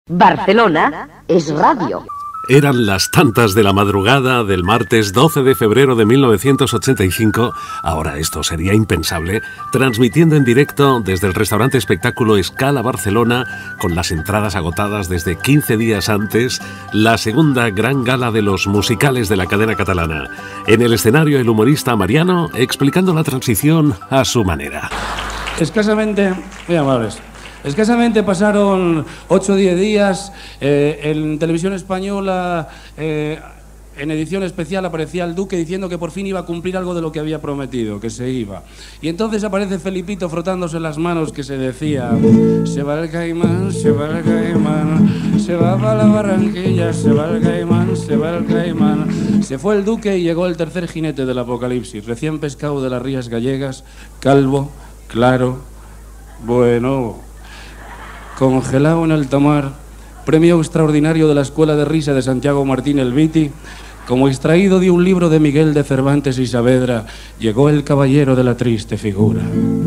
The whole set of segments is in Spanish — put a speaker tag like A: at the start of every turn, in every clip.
A: Barcelona es radio.
B: Eran las tantas de la madrugada del martes 12 de febrero de 1985, ahora esto sería impensable, transmitiendo en directo desde el restaurante espectáculo Escala Barcelona, con las entradas agotadas desde 15 días antes, la segunda gran gala de los musicales de la cadena catalana. En el escenario el humorista Mariano explicando la transición a su manera.
C: Escasamente, muy amables. Escasamente pasaron 8 o 10 días, en televisión española, en edición especial aparecía el Duque diciendo que por fin iba a cumplir algo de lo que había prometido, que se iba. Y entonces aparece Felipito frotándose las manos que se decía: se va el Caimán, se va el Caimán, se va para la Barranquilla, se va el Caimán, se va el Caimán. Se fue el Duque y llegó el tercer jinete del apocalipsis, recién pescado de las rías gallegas, calvo, claro, bueno, congelado en alta mar, premio extraordinario de la Escuela de Risa de Santiago Martín el Viti, como extraído de un libro de Miguel de Cervantes y Saavedra, llegó el caballero de la triste figura.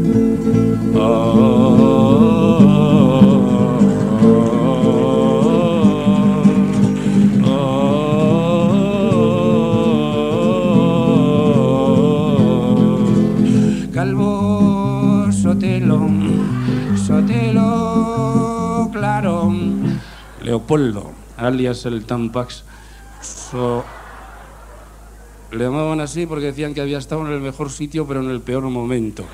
C: Calvo Sotelo, Sotelo, claro, Leopoldo, alias el Tampax. Le llamaban así porque decían que había estado en el mejor sitio pero en el peor momento.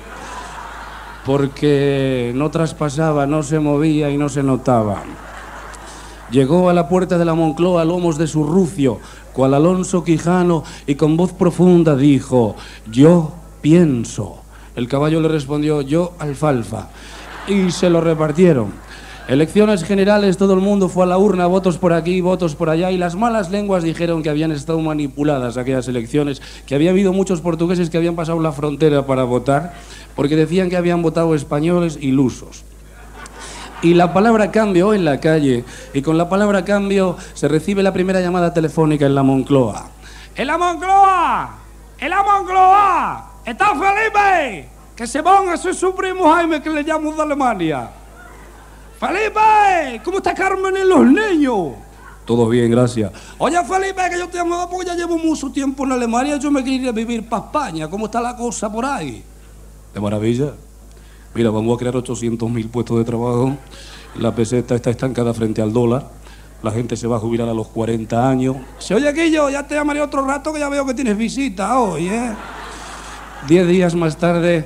C: Porque no traspasaba, no se movía y no se notaba. Llegó a la puerta de la Moncloa a lomos de su rucio, cual Alonso Quijano, y con voz profunda dijo: yo pienso. El caballo le respondió: yo alfalfa. Y se lo repartieron. Elecciones generales, todo el mundo fue a la urna, votos por aquí, votos por allá, y las malas lenguas dijeron que habían estado manipuladas aquellas elecciones, que había habido muchos portugueses que habían pasado la frontera para votar, porque decían que habían votado españoles y lusos. Y la palabra cambio en la calle, y con la palabra cambio se recibe la primera llamada telefónica en la Moncloa. ¡En la Moncloa! ¡En la Moncloa! ¡Está Felipe! ¡Que se ponga su primo Jaime, que le llamo de Alemania! ¡Felipe! ¿Cómo está Carmen y los niños? Todo bien, gracias. Oye, Felipe, que yo te llamaba porque ya llevo mucho tiempo en Alemania. Yo me quería vivir para España. ¿Cómo está la cosa por ahí? De maravilla. Mira, vamos a crear 800.000 puestos de trabajo. La peseta está estancada frente al dólar. La gente se va a jubilar a los 40 años. Se oye, Guillo, ya te llamaré otro rato que ya veo que tienes visita hoy, ¿eh? 10 días más tarde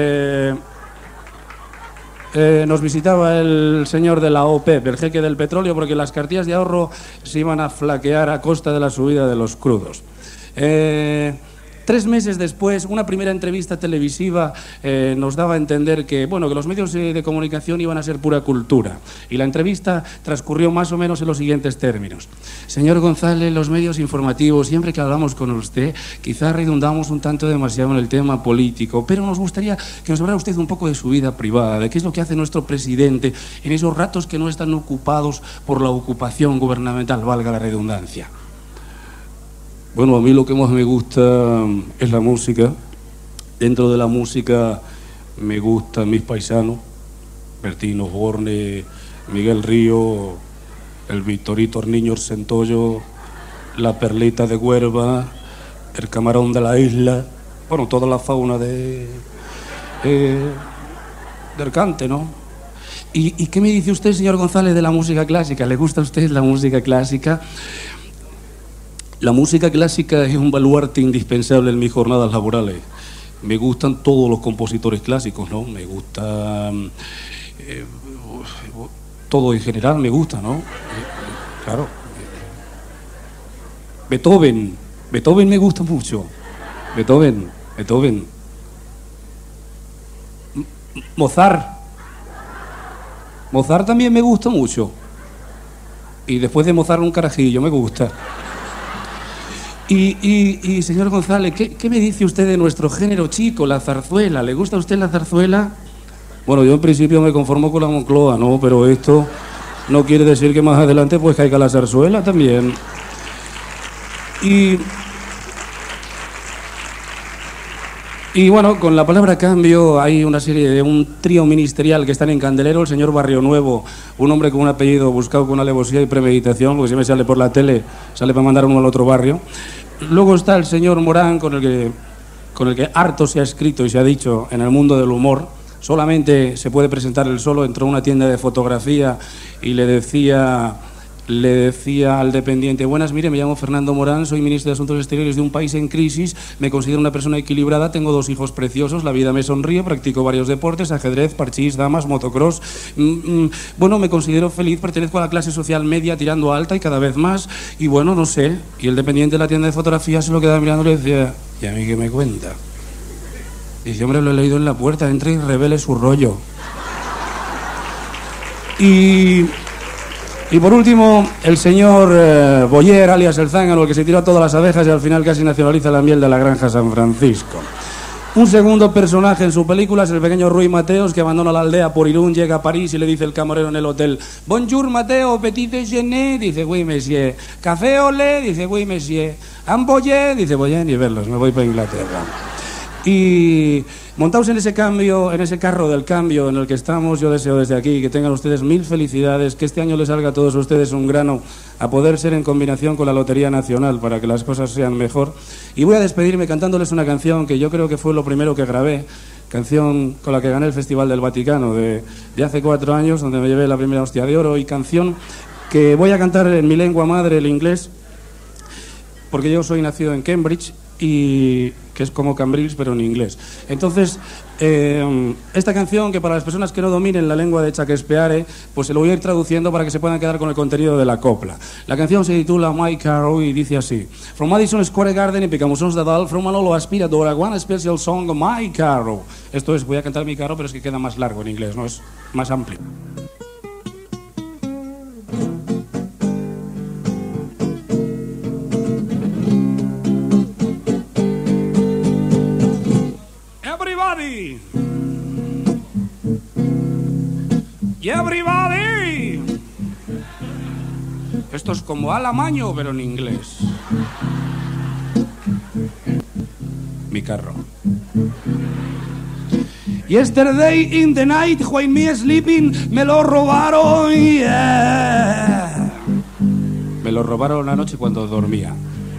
C: nos visitaba el señor de la OPEP, el jeque del petróleo, porque las cartillas de ahorro se iban a flaquear a costa de la subida de los crudos. 3 meses después, una primera entrevista televisiva nos daba a entender que, bueno, que los medios de comunicación iban a ser pura cultura. Y la entrevista transcurrió más o menos en los siguientes términos. Señor González, los medios informativos, siempre que hablamos con usted, quizás redundamos un tanto demasiado en el tema político, pero nos gustaría que nos hablara usted un poco de su vida privada, de qué es lo que hace nuestro presidente en esos ratos que no están ocupados por la ocupación gubernamental, valga la redundancia. Bueno, a mí lo que más me gusta es la música. Dentro de la música me gustan mis paisanos, Bertino Borne, Miguel Río, el Victorito Arniño Centollo, la Perlita de Huerva, el Camarón de la Isla, bueno, toda la fauna del cante, ¿no? ¿Y qué me dice usted, señor González, de la música clásica? ¿Le gusta a usted la música clásica? La música clásica es un baluarte indispensable en mis jornadas laborales. Me gustan todos los compositores clásicos, ¿no? Me gusta todo en general, me gusta, ¿no? Claro. Beethoven me gusta mucho. Beethoven. Mozart también me gusta mucho. Y después de Mozart un carajillo, me gusta. Y señor González, ¿qué me dice usted de nuestro género chico, la zarzuela? ¿Le gusta a usted la zarzuela? Bueno, yo en principio me conformo con la Moncloa, ¿no? Pero esto no quiere decir que más adelante pues caiga la zarzuela también. Y bueno, con la palabra cambio hay una serie de un trío ministerial que están en Candelero, el señor Barrio Nuevo, un hombre con un apellido buscado con alevosía y premeditación, porque siempre sale por la tele, sale para mandar uno al otro barrio. Luego está el señor Morán, con el que harto se ha escrito y se ha dicho en el mundo del humor. Solamente se puede presentar él solo. Entró a una tienda de fotografía y le decía al dependiente: buenas, mire, me llamo Fernando Morán, soy ministro de Asuntos Exteriores de un país en crisis, me considero una persona equilibrada, tengo 2 hijos preciosos, la vida me sonríe, practico varios deportes, ajedrez, parchís, damas, motocross. Bueno, me considero feliz, pertenezco a la clase social media tirando alta y cada vez más, y bueno, no sé. Y el dependiente de la tienda de fotografía se lo quedaba mirando y le decía: ¿y a mí qué me cuenta? Dice: hombre, lo he leído en la puerta, entre y revele su rollo. Y por último, el señor Boyer, alias el zángano, el que se tiró a todas las abejas y al final casi nacionaliza la miel de la granja San Francisco. Un segundo personaje en su película es el pequeño Rui Mateos, que abandona la aldea por Irún, llega a París y le dice el camarero en el hotel: bonjour Mateo, petit déjeuner, dice oui monsieur, café au lait, dice oui monsieur, amboyé, dice voy a ni verlos, me voy para Inglaterra. Y montaos en ese carro del cambio en el que estamos, yo deseo desde aquí que tengan ustedes 1000 felicidades, que este año les salga a todos ustedes un grano, a poder ser en combinación con la Lotería Nacional para que las cosas sean mejor. Y voy a despedirme cantándoles una canción que yo creo que fue lo primero que grabé, canción con la que gané el Festival del Vaticano de hace 4 años, donde me llevé la primera hostia de oro, y canción que voy a cantar en mi lengua madre, el inglés, porque yo soy nacido en Cambridge, y que es como Cambrils pero en inglés. Entonces, esta canción, que para las personas que no dominen la lengua de Shakespeare, pues se lo voy a ir traduciendo para que se puedan quedar con el contenido de la copla. La canción se titula My Carol y dice así: From Madison Square Garden y Picamusons de Dalt, from Manolo Aspiradora, one special song, My Carol. Esto es, voy a cantar mi carro, pero es que queda más largo en inglés, ¿no? Es más amplio. Everybody. Esto es como Alamaño, pero en inglés. Mi carro. Yesterday in the night, when me sleeping, me lo robaron. Yeah. Me lo robaron anoche cuando dormía.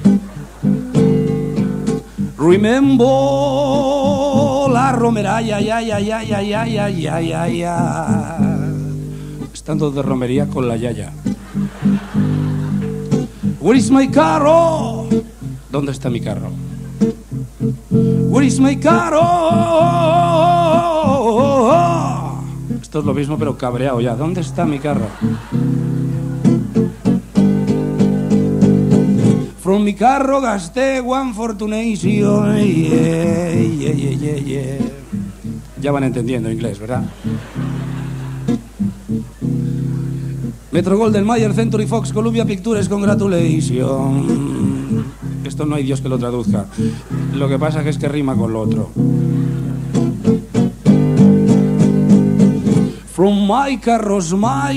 C: Remember la romeraya, ya. Estando de romería con la yaya. Where is my carro? ¿Dónde está mi carro? Where is my carro? Esto es lo mismo pero cabreado ya. ¿Dónde está mi carro? From mi carro gasté one fortunation. Yeah. Ya van entendiendo inglés, ¿verdad? Metro Golden Mayer, Century Fox, Columbia Pictures, congratulations. Esto no hay Dios que lo traduzca. Lo que pasa es que rima con lo otro. From my carros, my...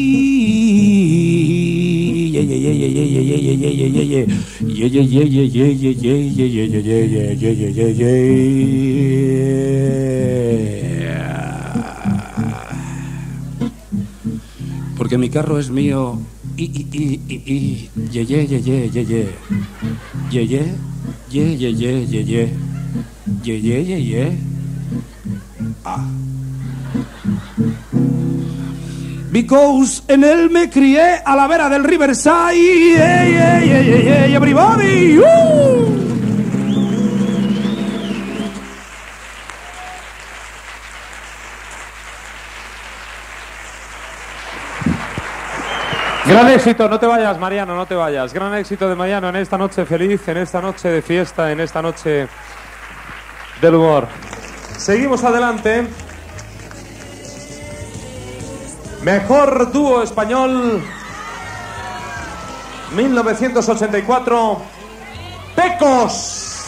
C: Porque mi carro es mío Because en él me crié a la vera del Riverside. Everybody.
A: Gran éxito, no te vayas, Mariano, no te vayas. Gran éxito de Mariano en esta noche feliz, en esta noche de fiesta, en esta noche del humor. Seguimos adelante. Mejor dúo español 1984, Pecos.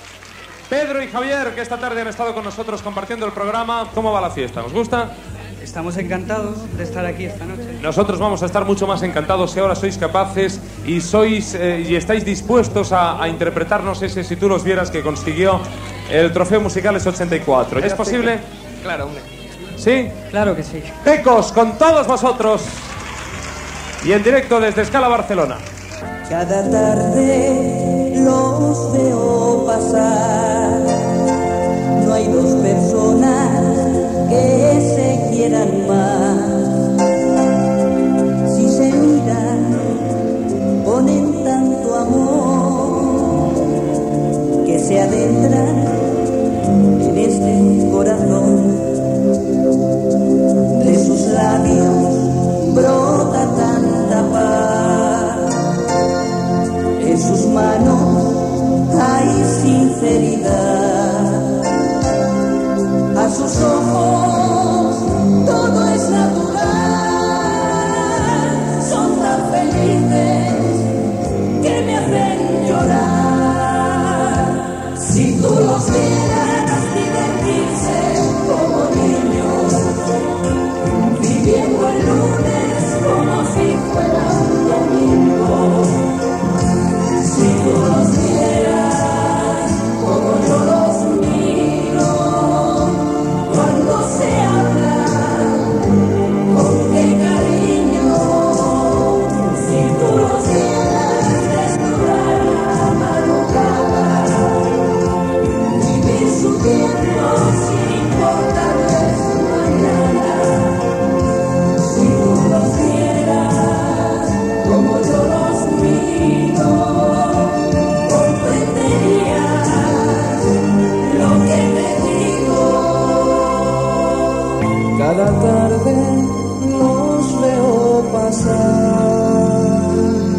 A: Pedro y Javier, que esta tarde han estado con nosotros compartiendo el programa. ¿Cómo va la fiesta? ¿Os gusta?
D: Estamos encantados de estar aquí esta noche.
A: Nosotros vamos a estar mucho más encantados si ahora sois capaces y estáis dispuestos a interpretarnos ese Si tú los vieras que consiguió el Trofeo Musicales 84. ¿Es posible?
D: Claro, hombre.
A: ¿Sí?
D: Claro que sí.
A: Tecos, con todos vosotros. Y en directo desde Scala Barcelona.
E: Cada tarde los veo pasar. No hay dos personas que se quieran más. Si se miran, ponen tanto amor que se adentran en este corazón. De sus labios brota tanta paz. En sus manos hay sinceridad. A sus ojos todo es natural. Son tan felices que me hacen llorar. Si tú los vieras divertirse como niños, viviendo el lunes como si fuera un domingo. Si tú los vieras como yo los miro, cuando se hablan, con qué cariño. Si tú los vieras desnudar la madrugada, vivir su tiempo sin importarles su mañana. Si tú los vieras como yo los miro, comprenderías lo que te digo. Cada tarde los veo pasar.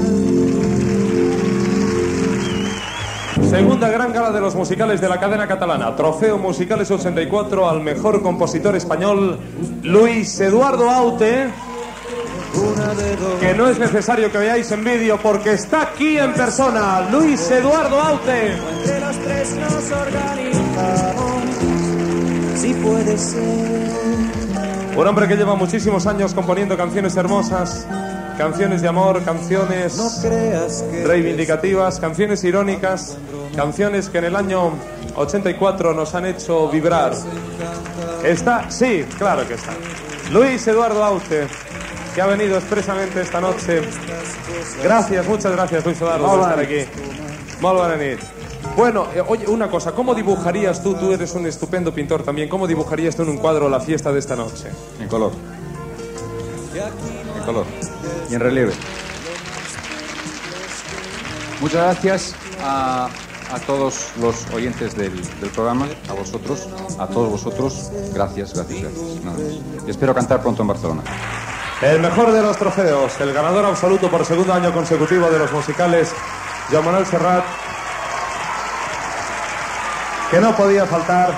A: Segunda gran gala de los musicales de la cadena catalana. Trofeo Musicales 84 al mejor compositor español, Luis Eduardo Aute. Que no es necesario que veáis en vídeo porque está aquí en persona. Luis Eduardo Aute.
E: Entre los tres nos organizamos, si puede ser.
A: Un hombre que lleva muchísimos años componiendo canciones hermosas, canciones de amor, canciones
E: No creas que
A: reivindicativas, canciones irónicas, canciones que en el año 84 nos han hecho vibrar. ¿Está? Sí, claro que está. Luis Eduardo Aute, que ha venido expresamente esta noche. Gracias, muchas gracias, Luis Eduardo, por estar aquí. Molt bona nit. Bueno, oye, una cosa, ¿cómo dibujarías tú? Tú eres un estupendo pintor también. ¿Cómo dibujarías tú en un cuadro la fiesta de esta noche?
F: En color. En color. Y en relieve. Muchas gracias a todos los oyentes del programa, a vosotros, a todos vosotros. Gracias, gracias, gracias. Nada más. Y espero cantar pronto en Barcelona.
A: El mejor de los trofeos, el ganador absoluto por segundo año consecutivo de los musicales, Joan Manuel Serrat, que no podía faltar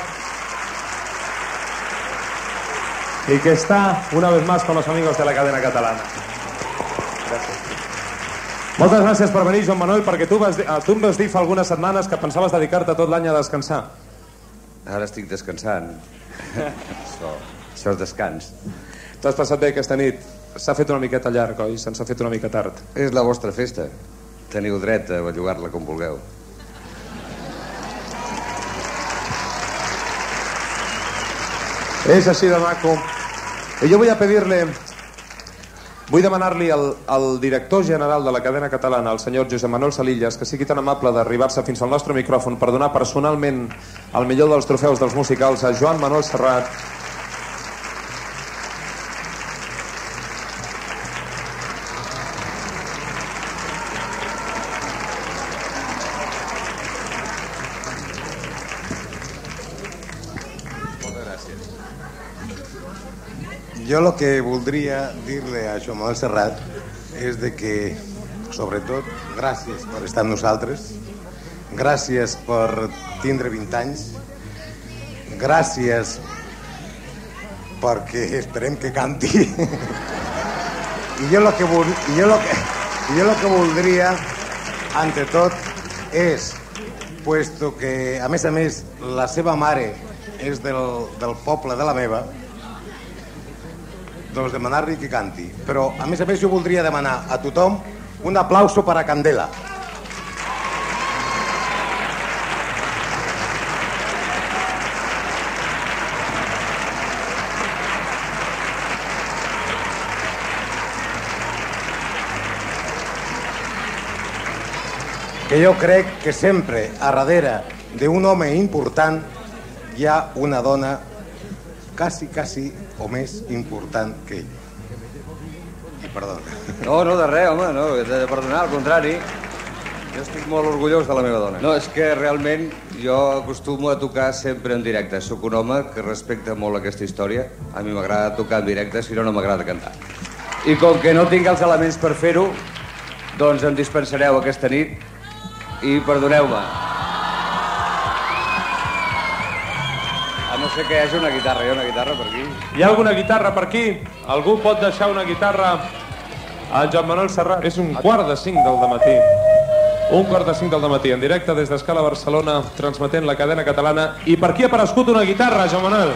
A: y que está una vez más con los amigos de la cadena catalana. Gràcies. Moltes gràcies per venir, Joan Manuel, perquè tu em vas dir fa algunes setmanes que pensaves dedicar-te tot l'any a descansar.
G: Ara estic descansant. Això és descans.
A: T'has passat bé aquesta nit? S'ha fet una miqueta llarg, oi? Se'ns ha fet una mica tard.
G: És la vostra festa. Teniu dret a bellugar-la com vulgueu.
A: És així de maco. I jo vull demanar-li al director general de la cadena catalana, el senyor Josep Manuel Salillas, que sigui tan amable d'arribar-se fins al nostre micròfon per donar personalment el millor dels trofeus dels musicals a Joan Manuel Serrat.
H: Jo el que voldria dir-li a Joan Manuel Serrat és de que, sobretot, gràcies per estar amb nosaltres, gràcies per tindre 20 anys, gràcies perquè esperem que canti. I jo el que voldria, ante tot, és, puesto que, a més, la seva mare és del poble de la meva, doncs demanar-li que canti. Però, a més, jo voldria demanar a tothom un aplauso per a Candela. Que jo crec que sempre a darrere d'un home important hi ha una dona quasi o més important que ell. I perdona.
G: No, de res, home, no, de perdonar, al contrari. Jo estic molt orgullós de la meva dona. No, és que realment jo acostumo a tocar sempre en directe. Soc un home que respecta molt aquesta història. A mi m'agrada tocar en directe, si no, no m'agrada cantar. I com que no tinc els elements per fer-ho, doncs em dispensareu aquesta nit i perdoneu-me. A no ser que hi hagi una guitarra. Hi ha una guitarra per aquí?
A: Hi ha alguna guitarra per aquí? Algú pot deixar una guitarra a Joan Manuel Serrat? És 4:45 del dematí. 1:45 del dematí, en directe des d'Escala Barcelona, transmetent la cadena catalana. I per qui ha aparegut una guitarra, Joan Manuel?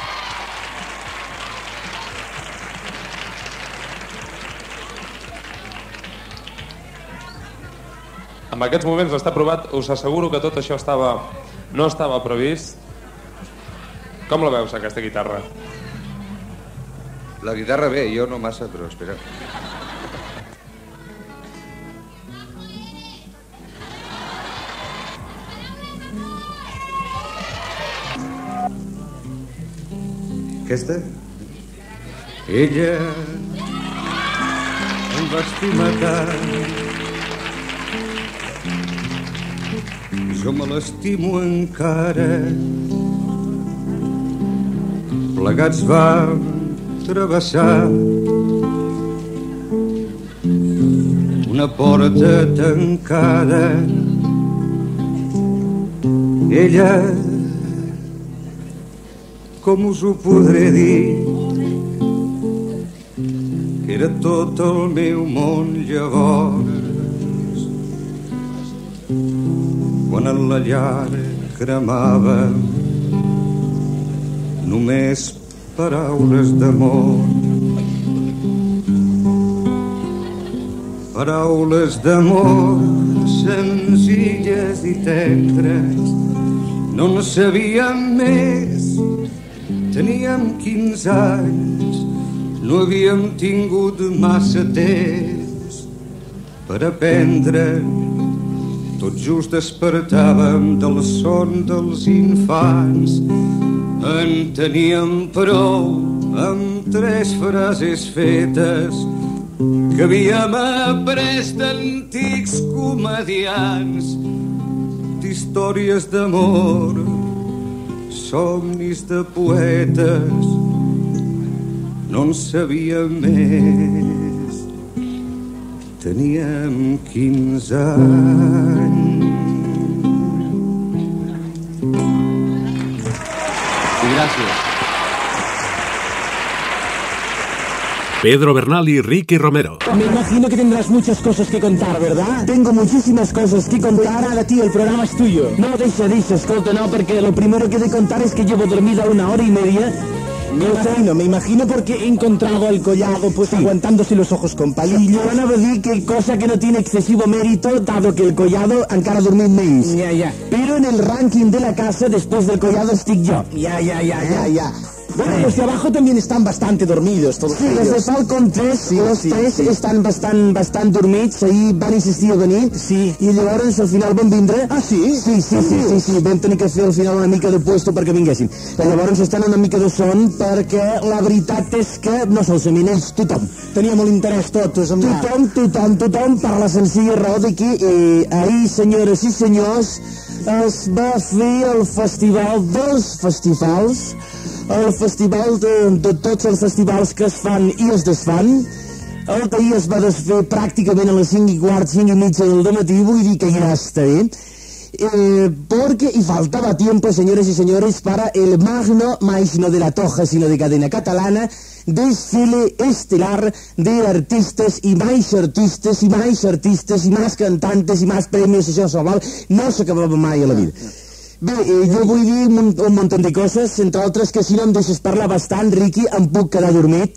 A: En aquests moments està aprovat. Us asseguro que tot això no estava previst. Com la veus, aquesta guitarra?
G: La guitarra bé, jo no massa, però espera. Aquesta?
I: Ella em va estimar tant, jo me l'estimo encara. Plegats vam travessar una porta tancada. Ella, com us ho podré dir, era tot el meu món llavors, quan en la llar cremava només paraules d'amor. Paraules d'amor senzilles i tendres, no en sabíem més, teníem 15 anys, no havíem tingut massa temps per aprendre. Tot just despertàvem del son dels infants. En teníem prou amb 3 frases fetes que havíem après d'antics comedians, d'històries d'amor, somnis de poetes. No en sabíem més, teníem 15 anys.
G: Gràcies.
B: Pedro Bernal y Ricky Romero.
J: Me imagino que tendrás muchas cosas que contar, ¿verdad? Tengo muchísimas cosas que contar. Ahora, tío, el programa es tuyo. No, deixa, escolta, no, porque lo primero que he de contar es que llevo dormida 1 hora y media. Me imagino porque he encontrado al Collado pues sí, aguantándose los ojos con palillos. Y yo van a decir que cosa que no tiene excesivo mérito, dado que el Collado encara ha dormit menys. Ya. Pero en el ranking de la casa, después del Collado, estic yo. Ya. Bueno, los de abajo también están bastante dormidos, todos ellos. Sí, los de Falcon 3, los tres están bastant dormits, ahir van insistir a venir, i llavors al final van vindre. Ah, sí? Sí, vam tenir que fer al final una mica de puesto perquè vinguessin. Però llavors estan una mica de son perquè la veritat és que no solament ells, tothom. Tenia molt interès tots. Tothom per la senzilla raó de que ahir, senyores i senyors, es va fer el festival dels festivals, el festival de tots els festivals que es fan i es desfan. El d'ahir es va desfer pràcticament a les 5:15, 5:30 del dematí, vull dir que ja està bé. Porque, y faltaba tiempo, señores y señores, para el magno, más no de la Toja, sino de cadena catalana, desfile estelar de artistas y más artistas y más artistas y más cantantes y más premios, això s'aval, no s'acabava mai a la vida. Bé, jo vull dir un munt de coses, entre altres que si no em deixes parlar bastant, Ricky, em puc quedar dormit.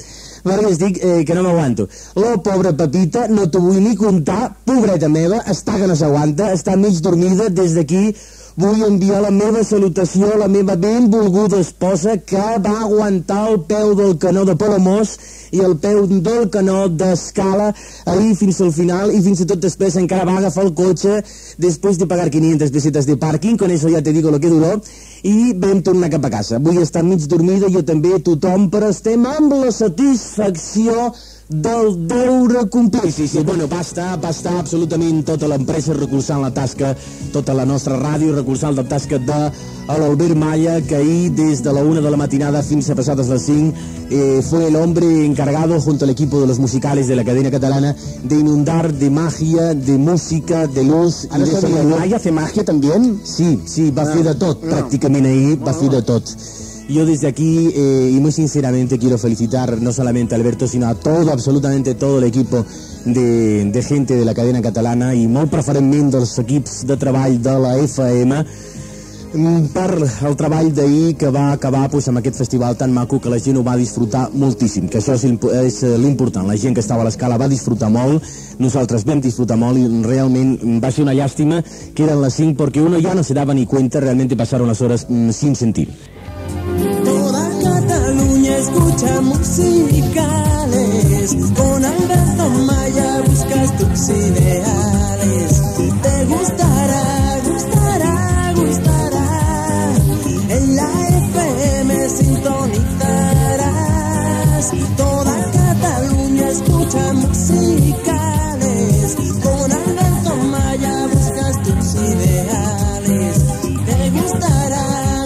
J: perquè estic que no m'aguanto. La pobra Pepita, no t'ho vull ni contar, pobreta meva, està que no s'aguanta, està mig dormida. Des d'aquí vull enviar la meva salutació a la meva benvolguda esposa, que va aguantar el peu del canó de Palamós i el peu del canó d'Escala ahir fins al final, i fins i tot després encara va agafar el cotxe després de pagar 500 pesetas de parking, con eso ya te digo lo que duró, i vam tornar cap a casa. Vull estar mig dormida, jo també, tothom, però estem amb la satisfacció del deure complir. Sí, bueno, va estar absolutament tota l'empresa recolzant la tasca, tota la nostra ràdio recolzant la tasca de l'Albert Malla, que ahir des de la 1 de la matinada fins a pasadas las 5 fue el hombre encargado junto al equipo de los musicales de la cadena catalana de inundar de magia, de música, de luz. ¿Y de sonido? ¿Malla hace magia también? Sí, va a fer de tot, pràcticament ahir va fer de tot. Yo desde aquí, y muy sinceramente, quiero felicitar no solamente a Alberto, sino a todo, absolutamente todo el equipo de gente de la cadena catalana, i molt preferentment dels equips de treball de la FM, per el treball d'ahir, que va acabar amb aquest festival tan maco, que la gent ho va disfrutar moltíssim, que això és l'important. La gent que estava a l'Escala va disfrutar molt, nosaltres vam disfrutar molt, i realment va ser una llàstima que eren les 5, perquè uno ya no se daba ni cuenta, realmente pasaron las horas sin sentir.
E: Toda Cataluña escucha musicales, con Alberto Malla buscas tus ideales. Te gustará, gustará, gustará, en la FM sintonizarás. Toda Cataluña escucha musicales, con Alberto Malla buscas tus ideales. Te gustará.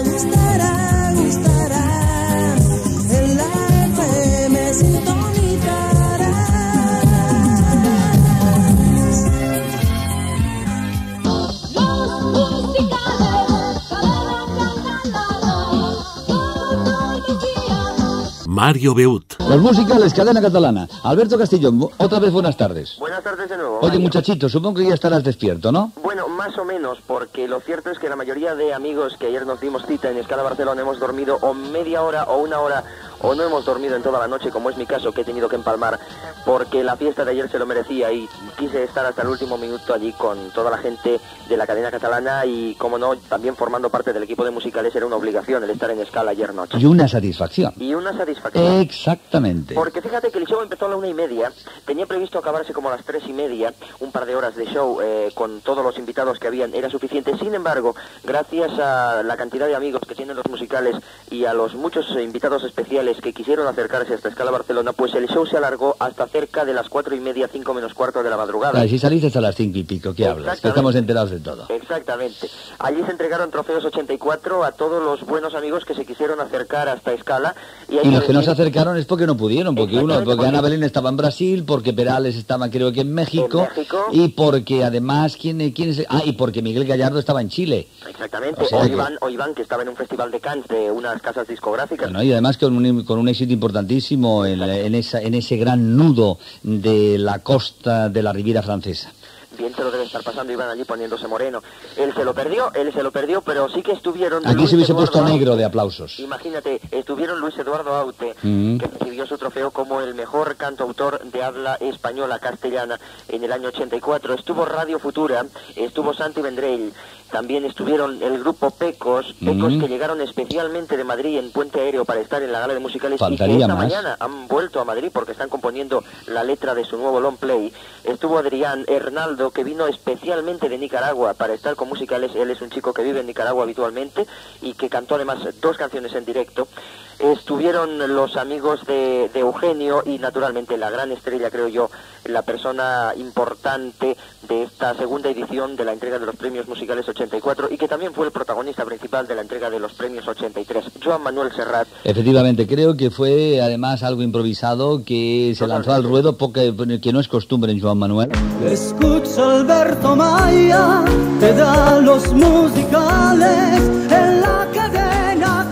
B: Mario Beut.
K: Los musicales, cadena catalana. Alberto Castillón, otra vez buenas tardes.
L: Buenas tardes de nuevo.
K: Oye, muchachito, supongo que ya estarás despierto, ¿no?
L: Bueno, más o menos, porque lo cierto es que la mayoría de amigos que ayer nos dimos cita en Escala Barcelona hemos dormido o media hora o una hora, o no hemos dormido en toda la noche, como es mi caso, que he tenido que empalmar, porque la fiesta de ayer se lo merecía y quise estar hasta el último minuto allí con toda la gente de la cadena catalana y, como no, también formando parte del equipo de musicales. Era una obligación el estar en Escala ayer noche.
K: Y una satisfacción.
L: Y una satisfacción.
K: Exactamente.
L: Porque fíjate que el show empezó a la 1:30, tenía previsto acabarse como a las 3:30, un par de horas de show con todos los invitados que habían, era suficiente. Sin embargo, gracias a la cantidad de amigos que tienen los musicales y a los muchos invitados especiales que quisieron acercarse hasta Escala Barcelona, pues el show se alargó hasta cerca de las 4:30, 5 menos cuarto de la madrugada.
K: Si saliste hasta las 5 y pico, ¿qué hablas? Que estamos enterados de todo.
L: Exactamente. Allí se entregaron trofeos 84 a todos los buenos amigos que se quisieron acercar hasta Escala.
K: Y los que no se acercaron es porque no pudieron, porque Ana Belén estaba en Brasil, porque Perales estaba creo que en México, y porque además, ¿quién es? Y porque Miguel Gallardo estaba en Chile.
L: Exactamente, o Iván, que estaba en un festival de Cannes de unas casas discográficas.
K: Bueno, y además con un éxito importantísimo en ese gran nudo de la costa de la Riviera Francesa.
L: Bien se lo debe estar pasando, Iván allí poniéndose moreno. Él se lo perdió, pero sí que estuvieron...
K: Aquí se hubiese puesto negro de aplausos.
L: Imagínate, estuvieron Luis Eduardo Aute, que recibió su trofeo como el mejor cantautor de habla española castellana en el año 84. Estuvo Radio Futura, estuvo Santi Vendrell, también estuvieron el grupo Pecos que llegaron especialmente de Madrid en Puente Aéreo para estar en la gala de musicales.
K: Faltaría
L: y que esta
K: más.
L: mañana han vuelto a Madrid porque están componiendo la letra de su nuevo long play. Estuvo Adrián Hernaldo, que vino especialmente de Nicaragua para estar con musicales. Él es un chico que vive en Nicaragua habitualmente y que cantó además 2 canciones en directo. Estuvieron los amigos de Eugenio y naturalmente la gran estrella, creo yo, la persona importante de esta segunda edición de la entrega de los premios musicales 84 y que también fue el protagonista principal de la entrega de los premios 83, Joan Manuel Serrat.
K: Efectivamente, creo que fue además algo improvisado, que se lanzó al ruedo, que no es costumbre en Joan Manuel.
E: Escucha Alberto Malla, te da los musicales en la cadena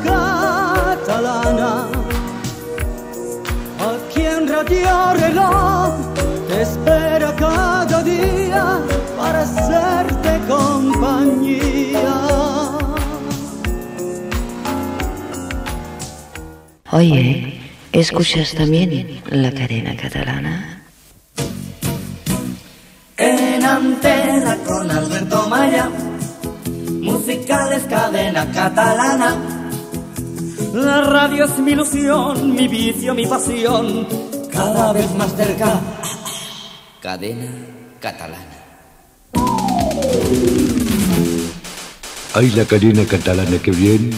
E: catalana. Aquí en Radio Reloj te espera cada día para hacerte compañía.
M: Oye, ¿Escuchas también la cadena catalana?
N: En antena con Alberto Maya, musicales cadena catalana. La radio es mi ilusión, mi vicio, mi pasión, cada vez más cerca. Cadena catalana.
O: ¡Ay, la cadena catalana, qué bien!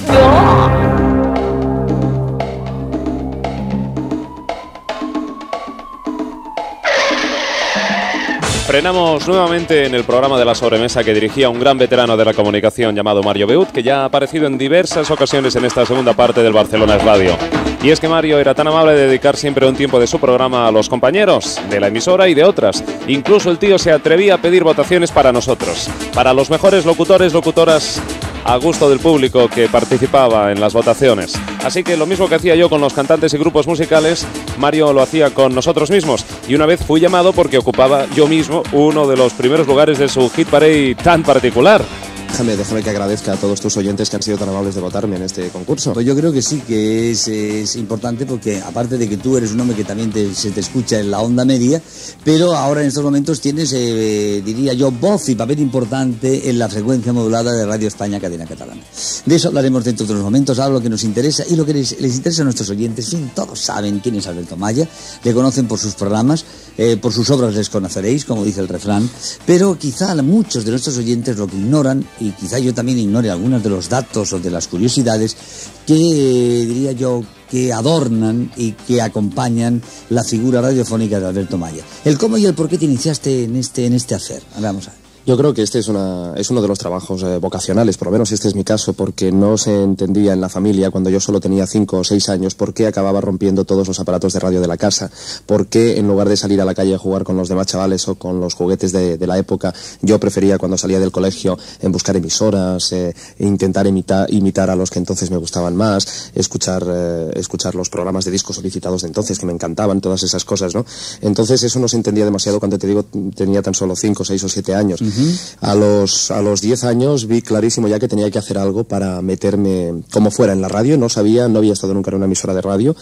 A: Frenamos nuevamente en el programa de la sobremesa que dirigía un gran veterano de la comunicación llamado Mario Beut, que ya ha aparecido en diversas ocasiones en esta segunda parte del Barcelona es Radio. Y es que Mario era tan amable de dedicar siempre un tiempo de su programa a los compañeros de la emisora y de otras. Incluso el tío se atrevía a pedir votaciones para nosotros, para los mejores locutores, locutoras, a gusto del público que participaba en las votaciones. Así que lo mismo que hacía yo con los cantantes y grupos musicales, Mario lo hacía con nosotros mismos. Y una vez fui llamado porque ocupaba yo mismo uno de los primeros lugares de su hit parade tan particular.
P: Déjame que agradezca a todos tus oyentes que han sido tan amables de votarme en este concurso.
Q: Pues yo creo que sí, que es importante porque aparte de que tú eres un hombre que también se te escucha en la onda media, pero ahora en estos momentos tienes, diría yo, voz y papel importante en la frecuencia modulada de Radio España Cadena Catalana. De eso hablaremos dentro de unos momentos. Ahora lo que nos interesa y lo que les interesa a nuestros oyentes, en fin, todos saben quién es Alberto Maya, le conocen por sus programas, por sus obras les conoceréis, como dice el refrán, pero quizá a muchos de nuestros oyentes lo que ignoran, y quizá yo también ignore algunos de los datos o de las curiosidades que, diría yo, que adornan y que acompañan la figura radiofónica de Alberto Maya. El cómo y el por qué te iniciaste en este hacer. Vamos a ver.
P: Yo creo que este es uno de los trabajos vocacionales, por lo menos este es mi caso, porque no se entendía en la familia cuando yo solo tenía 5 o 6 años por qué acababa rompiendo todos los aparatos de radio de la casa, por qué en lugar de salir a la calle a jugar con los demás chavales o con los juguetes de la época, yo prefería cuando salía del colegio en buscar emisoras, intentar imitar a los que entonces me gustaban más, escuchar los programas de discos solicitados de entonces que me encantaban, todas esas cosas, ¿no? Entonces eso no se entendía demasiado cuando te digo tenía tan solo 5, 6 o 7 años. A los 10 años vi clarísimo ya que tenía que hacer algo para meterme como fuera en la radio. No había estado nunca en una emisora de radio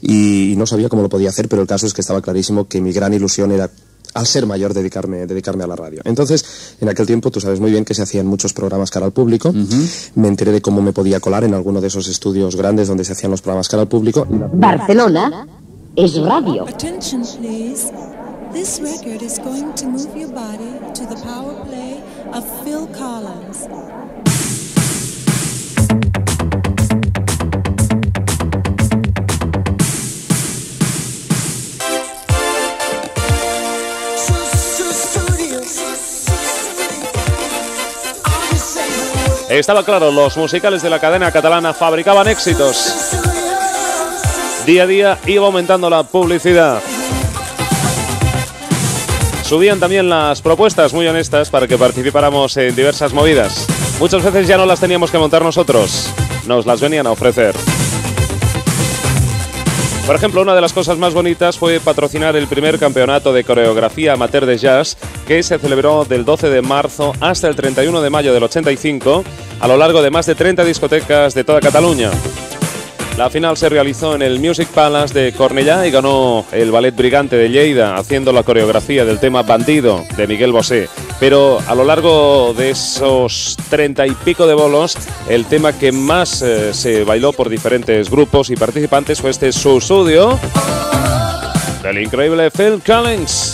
P: y no sabía cómo lo podía hacer, pero el caso es que estaba clarísimo que mi gran ilusión era, al ser mayor, dedicarme a la radio. Entonces, en aquel tiempo, tú sabes muy bien que se hacían muchos programas cara al público. Me enteré de cómo me podía colar en alguno de esos estudios grandes donde se hacían los programas cara al público.
M: Barcelona es radio.
E: Attention, please. This record is going to move your body to the power play of Phil Collins.
A: Estaba claro, los musicales de la cadena catalana fabricaban éxitos. Día a día iba aumentando la publicidad. Subían también las propuestas muy honestas para que participáramos en diversas movidas. Muchas veces ya no las teníamos que montar nosotros, nos las venían a ofrecer. Por ejemplo, una de las cosas más bonitas fue patrocinar el primer campeonato de coreografía amateur de jazz que se celebró del 12 de marzo hasta el 31 de mayo del 85 a lo largo de más de 30 discotecas de toda Cataluña. La final se realizó en el Music Palace de Cornellà y ganó el Ballet Brigante de Lleida haciendo la coreografía del tema Bandido de Miguel Bosé. Pero a lo largo de esos 30 y pico de bolos, el tema que más se bailó por diferentes grupos y participantes fue este Susudio del increíble Phil Collins.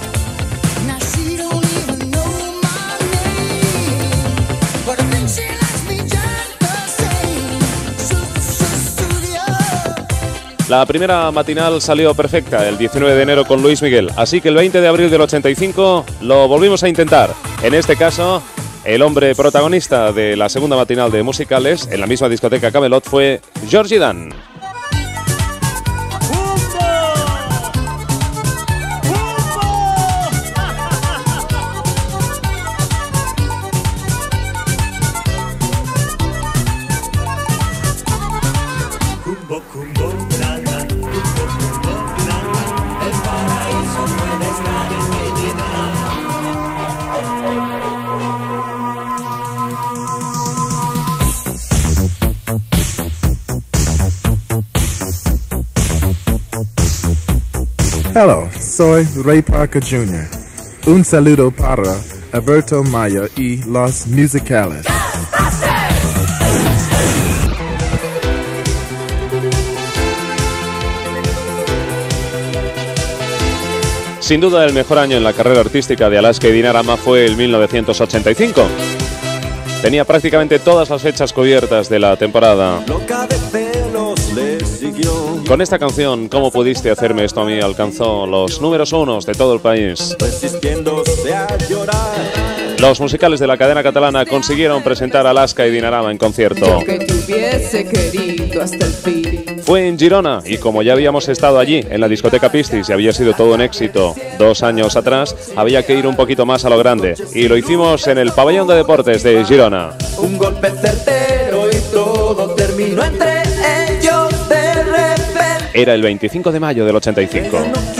A: La primera matinal salió perfecta el 19 de enero con Luis Miguel, así que el 20 de abril del 85 lo volvimos a intentar. En este caso, el hombre protagonista de la segunda matinal de musicales en la misma discoteca Camelot fue Georgie Dan.
R: Hello, soy Ray Parker Jr. Un saludo para Alberto Maya y los musicales.
A: Sin duda el mejor año en la carrera artística de Alaska y Dinarama fue el 1985. Tenía prácticamente todas las fechas cubiertas de la temporada. Con esta canción, ¿Cómo pudiste hacerme esto a mí?, alcanzó los números 1 de todo el país. Los musicales de la cadena catalana consiguieron presentar a Alaska y Dinarama en concierto. Fue en Girona y como ya habíamos estado allí en la discoteca Pistis y había sido todo un éxito 2 años atrás, había que ir un poquito más a lo grande y lo hicimos en el Pabellón de Deportes de Girona.
S: Un golpe certero y todo terminó entre ellos de repente.
A: Era el 25 de mayo del 85.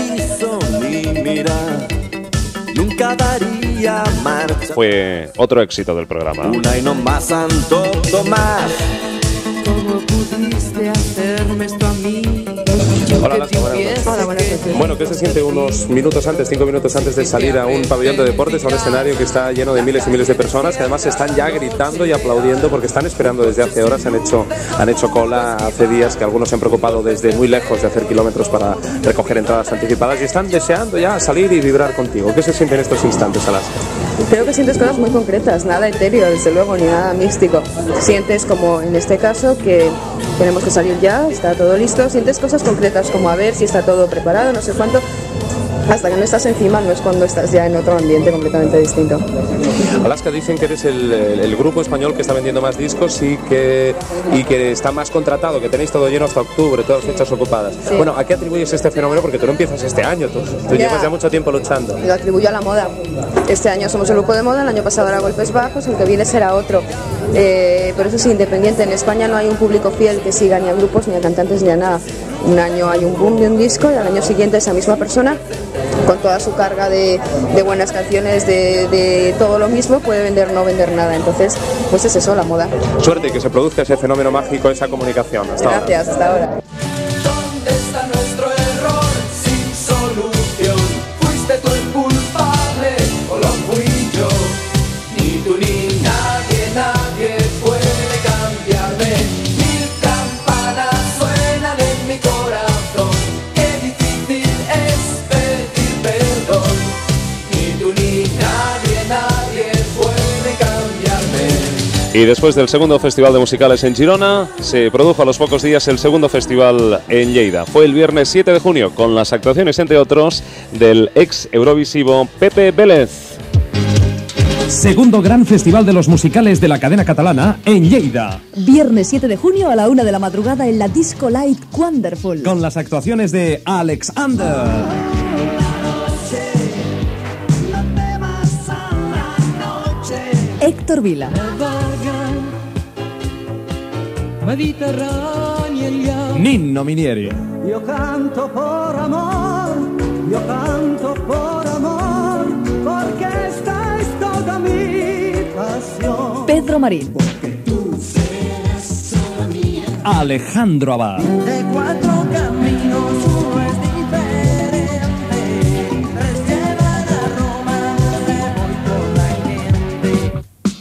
S: Nunca daría marcha.
A: Fue otro éxito del programa.
S: Una y no más, Santo Tomás. ¿Cómo pudiste hacerme esto a mí?
A: Hola, Alaska, buenas noches. Bueno, ¿qué se siente unos minutos antes, 5 minutos antes de salir a un pabellón de deportes, a un escenario que está lleno de miles y miles de personas que además están ya gritando y aplaudiendo porque están esperando desde hace horas, han hecho cola hace días, que algunos se han preocupado desde muy lejos de hacer kilómetros para recoger entradas anticipadas y están deseando ya salir y vibrar contigo? ¿Qué se siente en estos instantes, Alaska?
T: Creo que sientes cosas muy concretas, nada etéreo, desde luego, ni nada místico. Sientes, como en este caso, que tenemos que salir ya, está todo listo. Sientes cosas concretas, como a ver si está todo preparado, no sé cuánto. Hasta que no estás encima no es cuando estás ya en otro ambiente completamente distinto.
A: Alaska, dicen que eres el grupo español que está vendiendo más discos y que está más contratado, que tenéis todo lleno hasta octubre, todas las fechas ocupadas. Sí. Bueno, ¿a qué atribuyes este fenómeno? Porque tú no empiezas este año, tú llevas ya mucho tiempo luchando.
T: Lo atribuyo a la moda. Este año somos el grupo de moda, el año pasado era Golpes Bajos, el que viene será otro. Pero eso sí, independiente. En España no hay un público fiel que siga ni a grupos, ni a cantantes, ni a nada. Un año hay un boom de un disco y al año siguiente esa misma persona, con toda su carga de buenas canciones, de todo lo mismo, puede vender o no vender nada. Entonces, pues es eso, la moda.
A: Suerte que se produzca ese fenómeno mágico, esa comunicación.
T: Gracias, hasta ahora.
S: ¿Dónde está nuestro error sin solución? ¿Fuiste tú el culpable o lo fui yo? Ni tú ni nadie puede cambiarme. Mil campanas suenan en mi corazón. Qué difícil es pedir perdón. Ni tú ni nadie puede cambiarme.
A: Y después del segundo festival de musicales en Girona, se produjo a los pocos días el segundo festival en Lleida. Fue el viernes 7 de junio, con las actuaciones, entre otros, del ex eurovisivo Pepe Vélez.
U: Segundo gran festival de los musicales de la cadena catalana en Lleida.
V: Viernes 7 de junio a la 1 de la madrugada en la Disco Light Wonderful.
U: Con las actuaciones de Alexander,
V: Héctor Vila,
U: Ninno Minieri,
S: Yo canto por amor, porque esta es toda mi pasión.
V: Pedro Marín,
U: Alejandro Abad,
S: De 4 caminos uno es diferente, 3 llevan a Roma, me voy con la gente.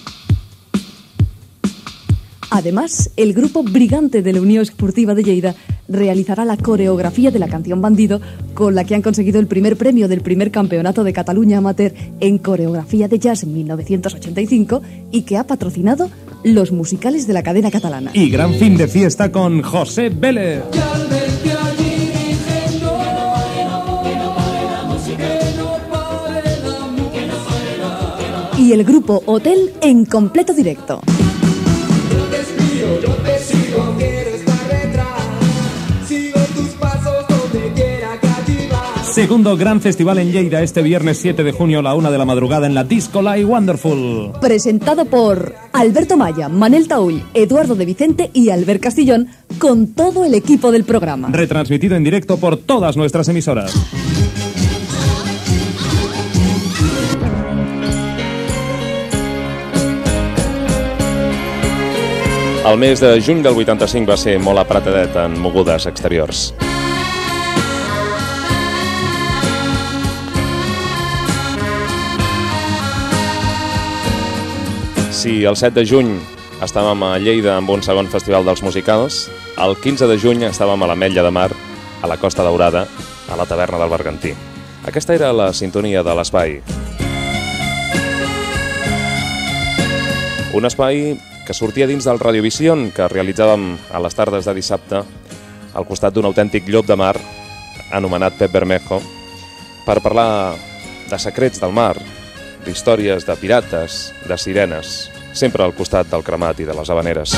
V: Además, el grupo Brigante de la Unión Esportiva de Lleida realizará la coreografía de la canción Bandido, con la que han conseguido el primer premio del primer campeonato de Cataluña amateur en coreografía de jazz en 1985 y que ha patrocinado los musicales de la cadena catalana.
U: y gran fin de fiesta con José Vélez.
V: Y el grupo Hotel en completo directo.
S: Yo te sigo, quiero estar detrás. Sigo tus pasos donde quiera que vas.
U: Segundo gran festival en Lleida este viernes 7 de junio a la 1 de la madrugada en la Disco Light Wonderful.
V: Presentado por Alberto Maya, Manel Taull, Eduardo de Vicente y Albert Castillón, con todo el equipo del programa.
U: Retransmitido en directo por todas nuestras emisoras.
A: El mes de juny del 85 va ser molt apretadet en mogudes exteriors.
C: Si el 7 de juny estàvem a Lleida amb un segon festival dels musicals, el 15 de juny estàvem a l'Ametlla de Mar, a la Costa Daurada, a la taverna del Bergantí. Aquesta era la sintonia de l'espai. Un espai que sortia dins del Radiovision, que realitzàvem a les tardes de dissabte, al costat d'un autèntic llop de mar, anomenat Pep Bermejo, per parlar de secrets del mar, d'històries de pirates, de sirenes, sempre al costat del cremat i de les havaneres.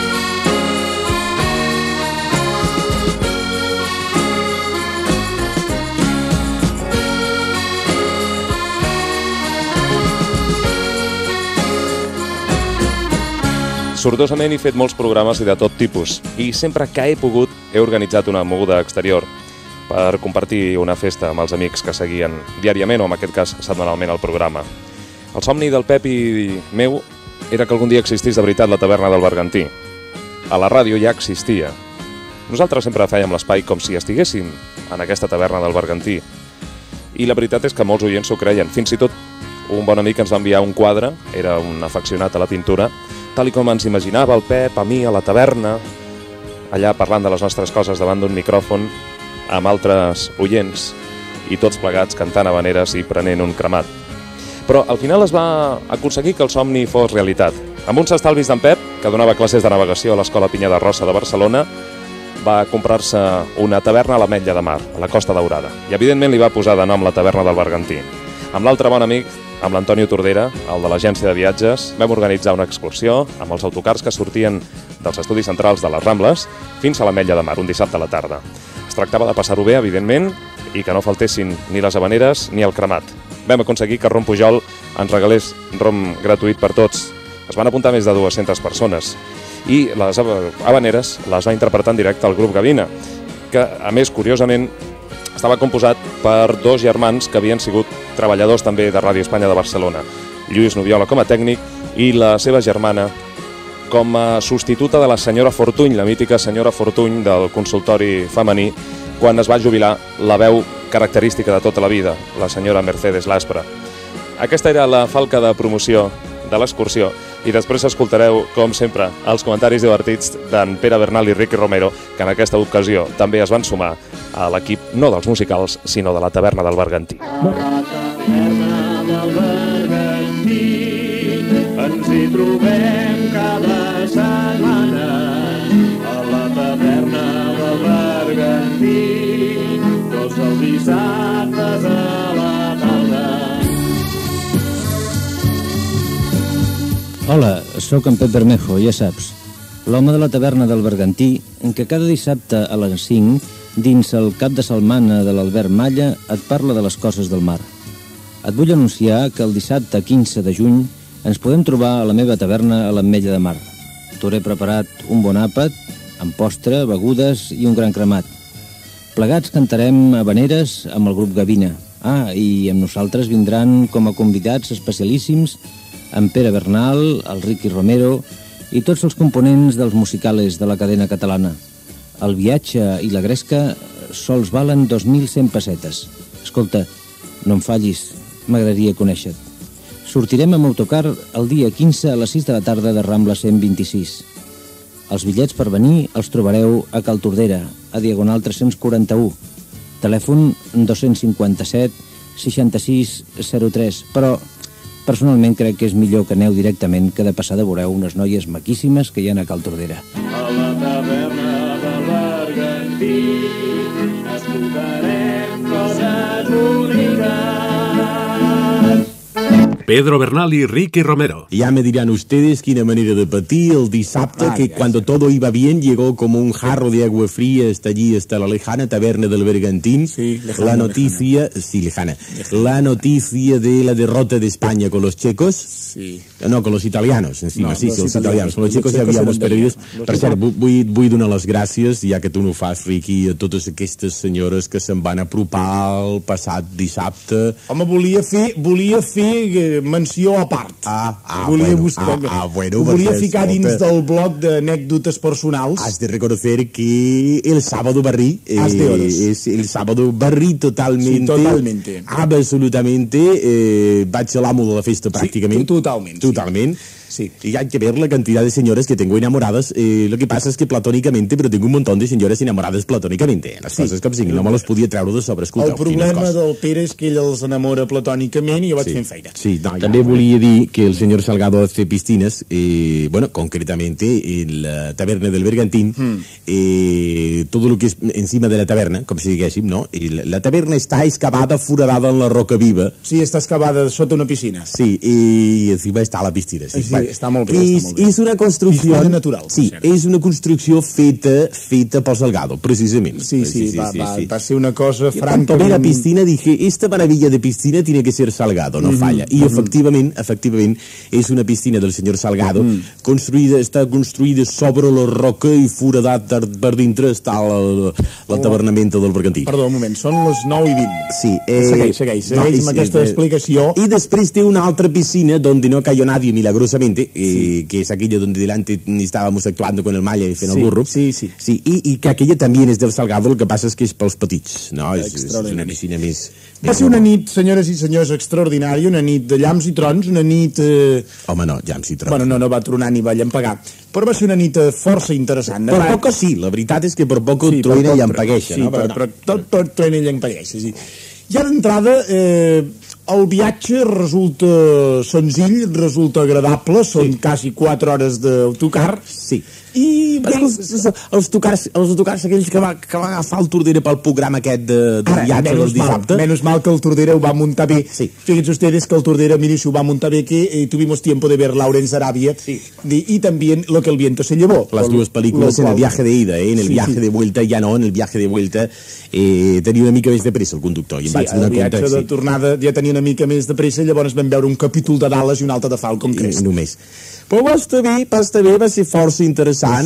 C: Sortosament he fet molts programes i de tot tipus, i sempre que he pogut he organitzat una moguda exterior per compartir una festa amb els amics que seguien diàriament o en aquest cas setmanalment el programa. El somni del Pep i meu era que algun dia existís de veritat la taverna del Bergantí. A la ràdio ja existia. Nosaltres sempre fèiem l'espai com si estiguéssim en aquesta taverna del Bergantí. I la veritat és que molts oients s'ho creien. Fins i tot un bon amic ens va enviar un quadre, era un afeccionat a la pintura, tal com ens imaginava el Pep, a mi, a la taverna, allà parlant de les nostres coses davant d'un micròfon, amb altres oients, i tots plegats cantant havaneres i prenent un cremat. Però al final es va aconseguir que el somni fos realitat. Amb uns estalvis d'en Pep, que donava classes de navegació a l'Escola Pinyà de Rossa de Barcelona, va comprar-se una taverna a l'Ametlla de Mar, a la Costa Daurada, i evidentment li va posar de nom la taverna del Bergantí. Amb l'altre bon amic, amb l'Antonio Tordera, el de l'agència de viatges, vam organitzar una excursió amb els autocars que sortien dels estudis centrals de les Rambles fins a l'Ametlla de Mar, un dissabte a la tarda. Es tractava de passar-ho bé, evidentment, i que no faltessin ni les havaneres ni el cremat. Vam aconseguir que Rom Pujol ens regalés rom gratuït per tots. Es van apuntar més de 200 persones i les havaneres les va interpretar en directe el grup Gavina, que, a més, curiosament, estava composat per dos germans que havien sigut treballadors també de Ràdio Espanya de Barcelona. Lluís Noviola com a tècnic i la seva germana com a substituta de la senyora Fortuny, la mítica senyora Fortuny del consultori femení, quan es va jubilar la veu característica de tota la vida, la senyora Mercedes Laspra. Aquesta era la falca de promoció de l'excursió i després escoltareu, com sempre, els comentaris divertits d'en Pere Bernal i Ricky Romero, que en aquesta ocasió també es van sumar a l'equip no dels musicals, sinó de la taverna del Bergantí.
S: Ens hi trobem cada setmana a la taverna del Bergantí, tots els dissabtes a la tarda.
D: Hola, sóc en Pep Bermejo, ja saps, l'home de la taverna del Bergantí, en què cada dissabte a les 5, dins el cap de setmana de l'Albert Malla, et parla de les coses del mar. Et vull anunciar que el dissabte 15 de juny ens podem trobar a la meva taverna a l'Ametlla de Mar. T'hauré preparat un bon àpat, amb postre, begudes i un gran cremat. Plegats cantarem havaneres amb el grup Gavina. I amb nosaltres vindran com a convidats especialíssims en Pere Bernal, el Ricky Romero i tots els components dels musicales de la cadena catalana. El viatge i la gresca sols valen 2.100 pessetes. Escolta, no em fallis, m'agradaria conèixer-te. Sortirem amb autocar el dia 15 a les 6 de la tarda de Rambla 126. Els bitllets per venir els trobareu a Cal Tordera, a Diagonal 341. Telèfon 257 66 03, però personalment crec que és millor que aneu directament que de passada veureu unes noies maquíssimes que hi ha a Cal Tordera.
S: A la taverna del Bergantí escoltarem coses úniques.
B: Pedro Bernal y Ricky Romero.
W: Ya me dirán ustedes qué manera de partir el dissabte, que cuando todo iba bien llegó como un jarro de agua fría hasta allí, hasta la lejana taberna del Bergantín. Sí, lejana, la noticia, lejana. Sí, lejana. La noticia de la derrota de España con los checos. Sí. No, con los italianos, encima, no, sí, con los italianos. Con los checos ja havíem perdidos. Per cert, vull donar les gràcies, ja que tu no ho fas, Ricky, a totes aquestes senyores que se'n van apropar el passat dissabte.
X: Home, volia fer menció a part.
W: Bueno,
X: volia ficar dins del bloc d'anècdotes personals.
W: Has de reconocer que el sábado barrí. El sábado barrí totalmente.
X: Sí, totalmente.
W: Absolutamente. Vaig a l'amo de la festa, pràcticament.
X: Sí, totalment.
W: Totalment. Y hay que ver la cantidad de señoras que tengo enamoradas. Lo que pasa es que platónicamente, pero tengo un montón de señores enamoradas platónicamente. Les coses com siguin, no me les podia treure de sobre. Escolta,
X: el problema del Pere és que ell els enamora platònicament i jo vaig fent feina.
W: Sí, també volia dir que el señor Salgado hace piscinas, bueno, concretamente en la taberna del Bergantín, todo lo que es encima de la taberna, com si diguéssim, no? I la taberna està excavada, foradada en la roca viva.
X: Sí, està excavada sota una piscina.
W: Sí, i encima està la piscina. Sí,
X: està molt bé, està molt bé.
W: És una construcció...
X: natural.
W: Sí, és una construcció feta pel Salgado, precisament.
X: Sí, va ser una cosa franca.
W: Cuando vi la piscina dije, esta maravilla de piscina tiene que ser Salgado, no falla. Y efectivament, és una piscina del senyor Salgado, està construïda sobre la roca i foradat per dintre està l'atavernament del Bergantí.
X: Perdó, un moment, són les 9:20.
W: Sí.
X: Segueix amb aquesta explicació.
W: Y después té una altra piscina donde no cayó nadie milagrosamente, que es aquella donde delante estábamos actuando con el malla y fent el burro.
X: Sí.
W: Y que aquella también és del Salgado, el que passa és que és pels petits, no? És una piscina més...
X: Va ser una nit, senyores i senyors, extraordinària, una nit de llamps i trons, una nit...
W: Home, no, llamps i trons.
X: Bueno, no va tronar ni va llampegar, però va ser una nit força interessant.
W: Per poc sí, la veritat és que per poc truena i llampagueixa, no?
X: Sí, però tot truena i llampagueixa, sí. Ja d'entrada, el viatge resulta senzill, resulta agradable, són quasi 4 hores d'autocar.
W: Sí.
X: I
W: els tocars aquells que va agafar el Tordera pel programa aquest de viatge del dissabte.
X: Menos mal que el Tordera ho va muntar bé. Fíjense ustedes que el Tordera, mire, se ho va muntar bé, que tuvimos tiempo de ver Lawrence Arabia y también Lo que el viento se llevó.
W: Las dues pel·lícules en el viaje de ida, en el viaje de vuelta ja no, en el viaje de vuelta tenia una mica més de pressa el conductor.
X: Sí, el viatge de tornada ja tenia una mica més de pressa, llavors vam veure un capítol de Dallas i un altre de Falcon Crest.
W: Només. Però va estar bé, va ser força interessant.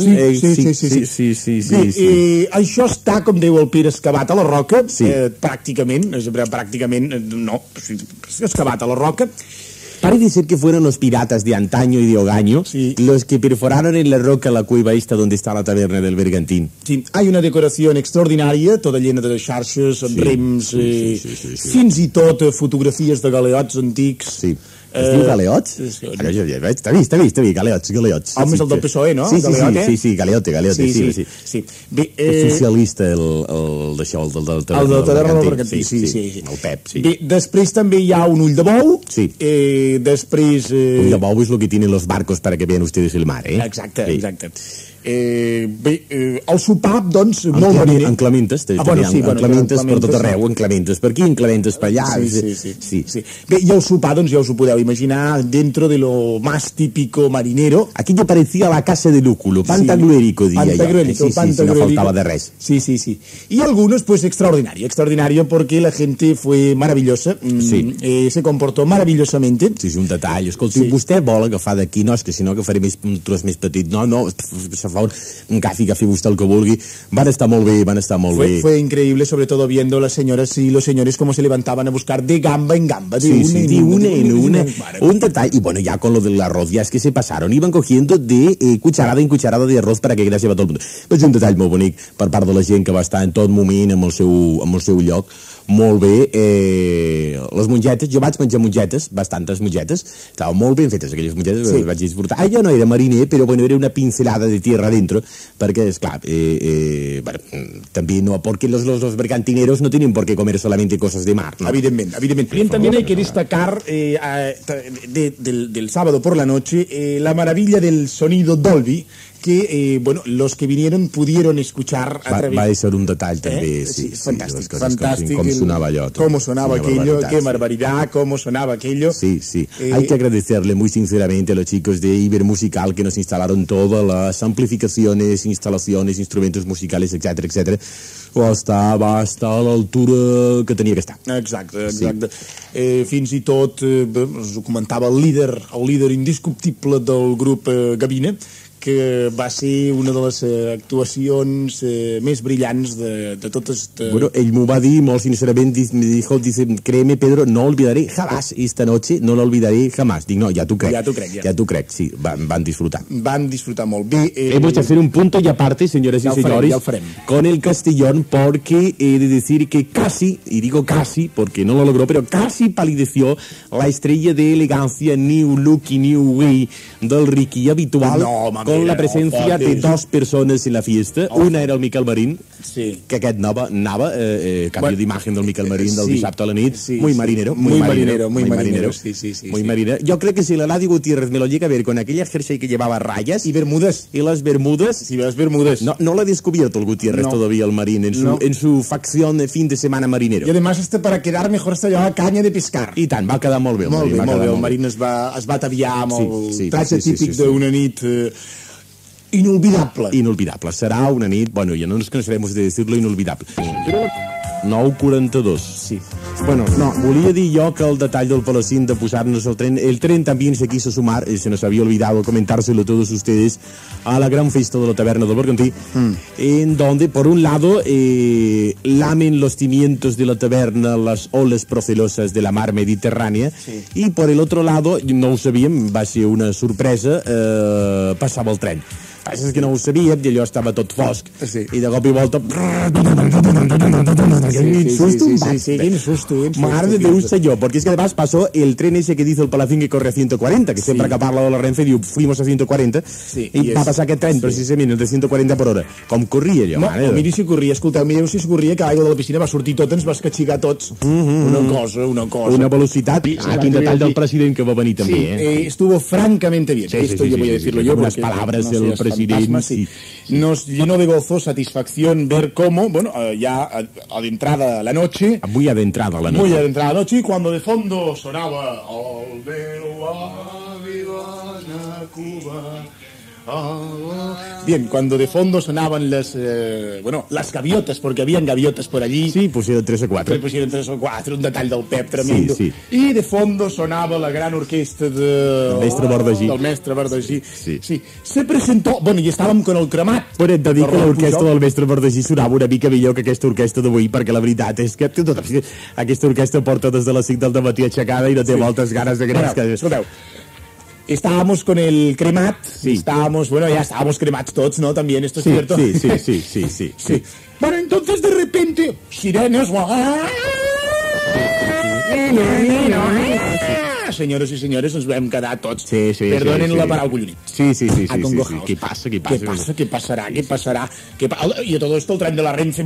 X: Sí. Això està, com diu el Pere, excavat a la roca, pràcticament, no, excavat a la roca.
W: Parece ser que fueron los piratas de antaño y de hogaño los que perforaron en la roca la cueva esta donde está la taberna del Bergantín.
X: Sí, hay una decoración extraordinària, tota llena de xarxes, amb rems, fins i tot fotografies de galeots antics.
W: Sí. Es diu galeots? T'ha vist, galeots.
X: Home, és el del PSOE, no?
W: Sí, galeote.
X: Sí.
W: És socialista d'això, el del
X: taverna del Bergantí. Sí.
W: El Pep, sí.
X: Bé, després també hi ha un ull de bou.
W: Sí.
X: Després...
W: Ull de bou és lo que tienen los barcos para que vean ustedes el mar, eh?
X: Exacte. El sopar, doncs, molt mariner.
W: En Clementes, Clementes per tot arreu, en Clementes per aquí, en Clementes per allà.
X: Sí. Bé, i el sopar, doncs, ja us ho podeu imaginar, dentro de lo más típico marinero.
W: Aquí ya parecía la casa de Lúculo, pantagruélico, diría yo. Sí, no faltaba de res.
X: Sí. Y algunos, pues, extraordinario porque la gente fue maravillosa, se comportó maravillosamente.
W: Sí, un detall. Escolti, vostè vol agafar d'aquí, no, és que si no agafaré un tros més petit. No, agafi vostè el que vulgui. Van estar molt bé.
X: Fue increíble, sobre todo viendo las señoras y los señores cómo se levantaban a buscar de gamba en gamba, de
W: una en una. Un detalle, y bueno, ya con lo del arroz, ya es que se pasaron, iban cogiendo de cucharada en cucharada de arroz para que gràcia a tot el món. És un detall molt bonic per part de la gent que va estar en tot moment amb el seu lloc. Molt bé, les mongetes, jo vaig menjar mongetes, bastantes mongetes, estaven molt ben fetes aquelles mongetes, vaig disfrutar. Jo no era mariner, però bueno, era una pincelada de tierra dentro, perquè, esclar, bueno, també no, porque los bergantineros no tienen por qué comer solamente cosas de mar, ¿no?
X: Evidentemente. Bien, también hay que destacar del sábado por la noche la maravilla del sonido Dolby, que, bueno, los que vinieron pudieron escuchar a través...
W: Va a ser un detall també, sí.
X: Fantàstic.
W: Com sonava allò.
X: Cómo sonaba aquello, qué barbaridad, cómo sonaba aquello.
W: Sí. Hay que agradecerle muy sinceramente a los chicos de Ibermusical que nos instalaron todas las amplificaciones, instalaciones, instrumentos musicales, etcétera. Va estar a l'altura que tenia que estar.
X: Exacte. Fins i tot, us ho comentava el líder indiscutible del grup Gavina, que va ser una de les actuacions més brillants de totes...
W: Bueno, ell m'ho va dir molt sincerament, me dijo, dice, créeme Pedro, no olvidaré jamás esta noche, no la olvidaré jamás. Dic, no, ja t'ho crec. Ja t'ho crec, sí, van disfrutar.
X: Van disfrutar molt bé.
W: Hemos de hacer un punto y aparte, señores y señores, con el Castellón, porque he de decir que casi, y digo casi porque no lo logró, pero casi palideció la estrella de elegancia New Look y New Way del Ricky habitual, con la presencia de dos personas en la fiesta. Una era el Miquel Marín, que aquest anava cambio de imagen del Miquel Marín del dissabte a la nit, muy marinero. Muy marinero. Yo creo que si la Ladi Gutiérrez me lo llega a ver con aquella jersey que llevaba rayas y bermudas, no lo ha descubierto el Gutiérrez todavía, el Marín, en su facción de fin de semana marinero.
X: Y además para quedar mejor hasta llevaba caña de pescar.
W: I tant, va quedar molt bé.
X: Molt bé. El Marín es va ataviar amb el traje típic d'una nit inolvidable.
W: Inolvidable. Serà una nit, bueno, ya no nos cansaremos de decirlo, inolvidable. 9:42.
X: Sí.
W: Bueno, no, volia dir jo que el detall del Palacín de posarnos el tren también se quiso sumar, se nos había olvidado comentárselo a todos ustedes, a la gran fiesta de la taberna del Bergantí, en donde, por un lado, lamen los cimientos de la taberna las olas procelosas de la mar Mediterránea, y por el otro lado, no ho sabíem, va ser una sorpresa, passava el tren. És que no ho sabíem, i allò estava tot fosc, i de cop i volta... Quin susto. Madre de Dios, señor, porque es que además pasó el tren ese que dice el Palacín que corre a 140, que siempre que parla de la Renfe diu, fuimos a 140, i va passar aquest tren precisament el de 140 per hora. Com corria allò?
X: No, miri si corria, escolteu, mireu si corria, que l'aigua de la piscina va sortir tot, ens va escatxigar tots. Una cosa.
W: Una velocitat. Quin detall del president que va venir també,
X: Estuvo francamente bien. Esto yo voy a decirlo yo.
W: Unas palabras del presidente.
X: Nos llenó de gozo, satisfacción ver cómo, bueno, ya adentrada la noche.
W: Muy adentrada la noche.
X: Y cuando de fondo sonaba Al Belo Avivana Cuba. Bien, cuando de fondo sonaban las gaviotas, porque habían gaviotas por allí.
W: Sí, pusieron 3 o 4.
X: Un detall del Pep tremendo. Y de fondo sonaba la gran orquesta del mestre Bardagí. Sí. Se presentó, bueno, i estàvem con el cremat.
W: Però hem de dir que l'orquestra del mestre Bardagí sonava una mica millor que aquesta orquestra d'avui, perquè la veritat és que aquesta orquestra porta des de les 5 del matí aixecada i no té moltes ganes de gresca.
X: Escolteu, estábamos con el cremat, ya estábamos cremats tots, ¿no? También, esto es cierto.
W: Sí.
X: Bueno, entonces de repente, sirenes... Senyores i senyores, ens vam quedar tots. Perdonen la paraula collonit.
W: Sí. ¿Qué pasa?
X: ¿Qué pasará? Y a todo esto el tren de la Renfe...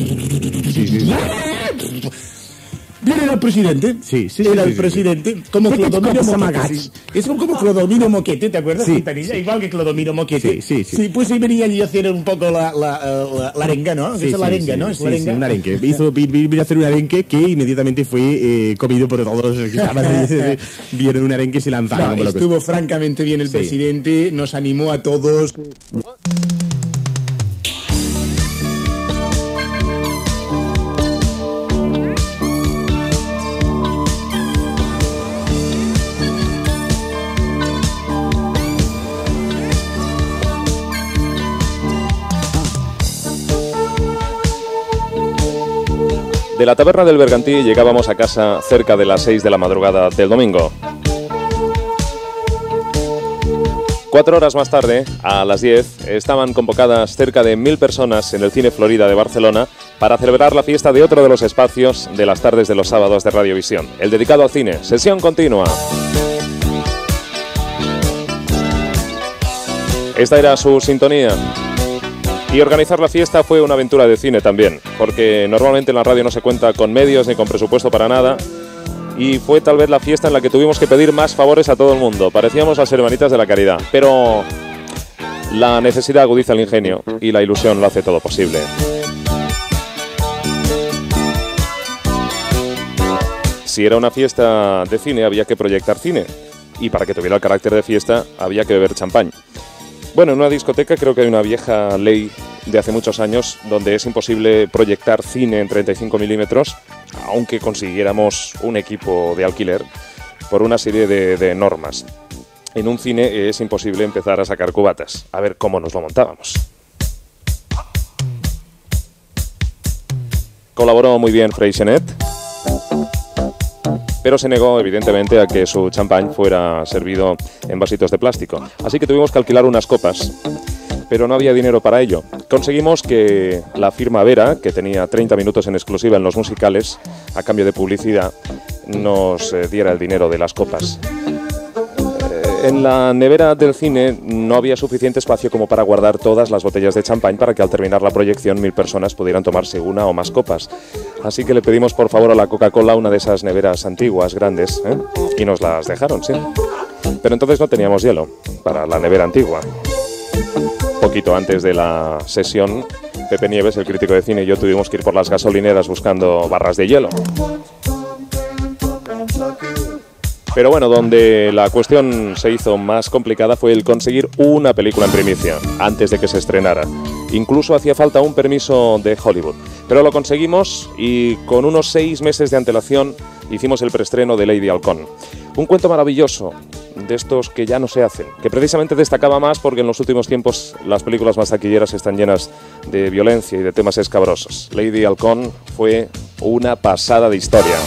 X: Viene el presidente. Era el presidente. Como Clodomiro Moquete. Es como Clodomiro Moquete, ¿te acuerdas? Igual que Clodomiro Moquete. Sí, pues ahí venía allí a hacer un poco la arenga, ¿no? Es la arenga, ¿no?
W: Sí, un arenque. Vino a hacer un arenque que inmediatamente fue comido por todos los que estaban. Vieron un arenque y se lanzaron.
X: Estuvo francamente bien el presidente, nos animó a todos.
C: De la taberna del Bergantí llegábamos a casa cerca de las 6 de la madrugada del domingo. 4 horas más tarde, a las 10, estaban convocadas cerca de 1000 personas en el Cine Florida de Barcelona para celebrar la fiesta de otro de los espacios de las tardes de los sábados de Radiovisión, el dedicado al cine, Sesión Continua. Esta era su sintonía. Y organizar la fiesta fue una aventura de cine también, porque normalmente en la radio no se cuenta con medios ni con presupuesto para nada, y fue tal vez la fiesta en la que tuvimos que pedir más favores a todo el mundo. Parecíamos las hermanitas de la caridad, pero la necesidad agudiza el ingenio y la ilusión lo hace todo posible. Si era una fiesta de cine, había que proyectar cine, y para que tuviera el carácter de fiesta, había que beber champán. Bueno, en una discoteca creo que hay una vieja ley de hace muchos años donde es imposible proyectar cine en 35 milímetros, aunque consiguiéramos un equipo de alquiler, por una serie de normas. en un cine es imposible empezar a sacar cubatas. A ver cómo nos lo montábamos. Colaboró muy bien Freixenet, pero se negó evidentemente a que su champán fuera servido en vasitos de plástico. Así que tuvimos que alquilar unas copas, pero no había dinero para ello. Conseguimos que la firma Vera, que tenía 30 minutos en exclusiva en los musicales, a cambio de publicidad, nos diera el dinero de las copas. En la nevera del cine no había suficiente espacio como para guardar todas las botellas de champán para que al terminar la proyección 1000 personas pudieran tomarse una o más copas. Así que le pedimos por favor a la Coca-Cola una de esas neveras antiguas, grandes, y nos las dejaron, sí. Pero entonces no teníamos hielo para la nevera antigua. Poquito antes de la sesión, Pepe Nieves, el crítico de cine, y yo tuvimos que ir por las gasolineras buscando barras de hielo. Pero bueno, donde la cuestión se hizo más complicada fue el conseguir una película en primicia, antes de que se estrenara. Incluso hacía falta un permiso de Hollywood. Pero lo conseguimos y con unos 6 meses de antelación hicimos el preestreno de Lady Halcón. Un cuento maravilloso, de estos que ya no se hacen, que precisamente destacaba más porque en los últimos tiempos las películas más taquilleras están llenas de violencia y de temas escabrosos. Lady Halcón fue una pasada de historia.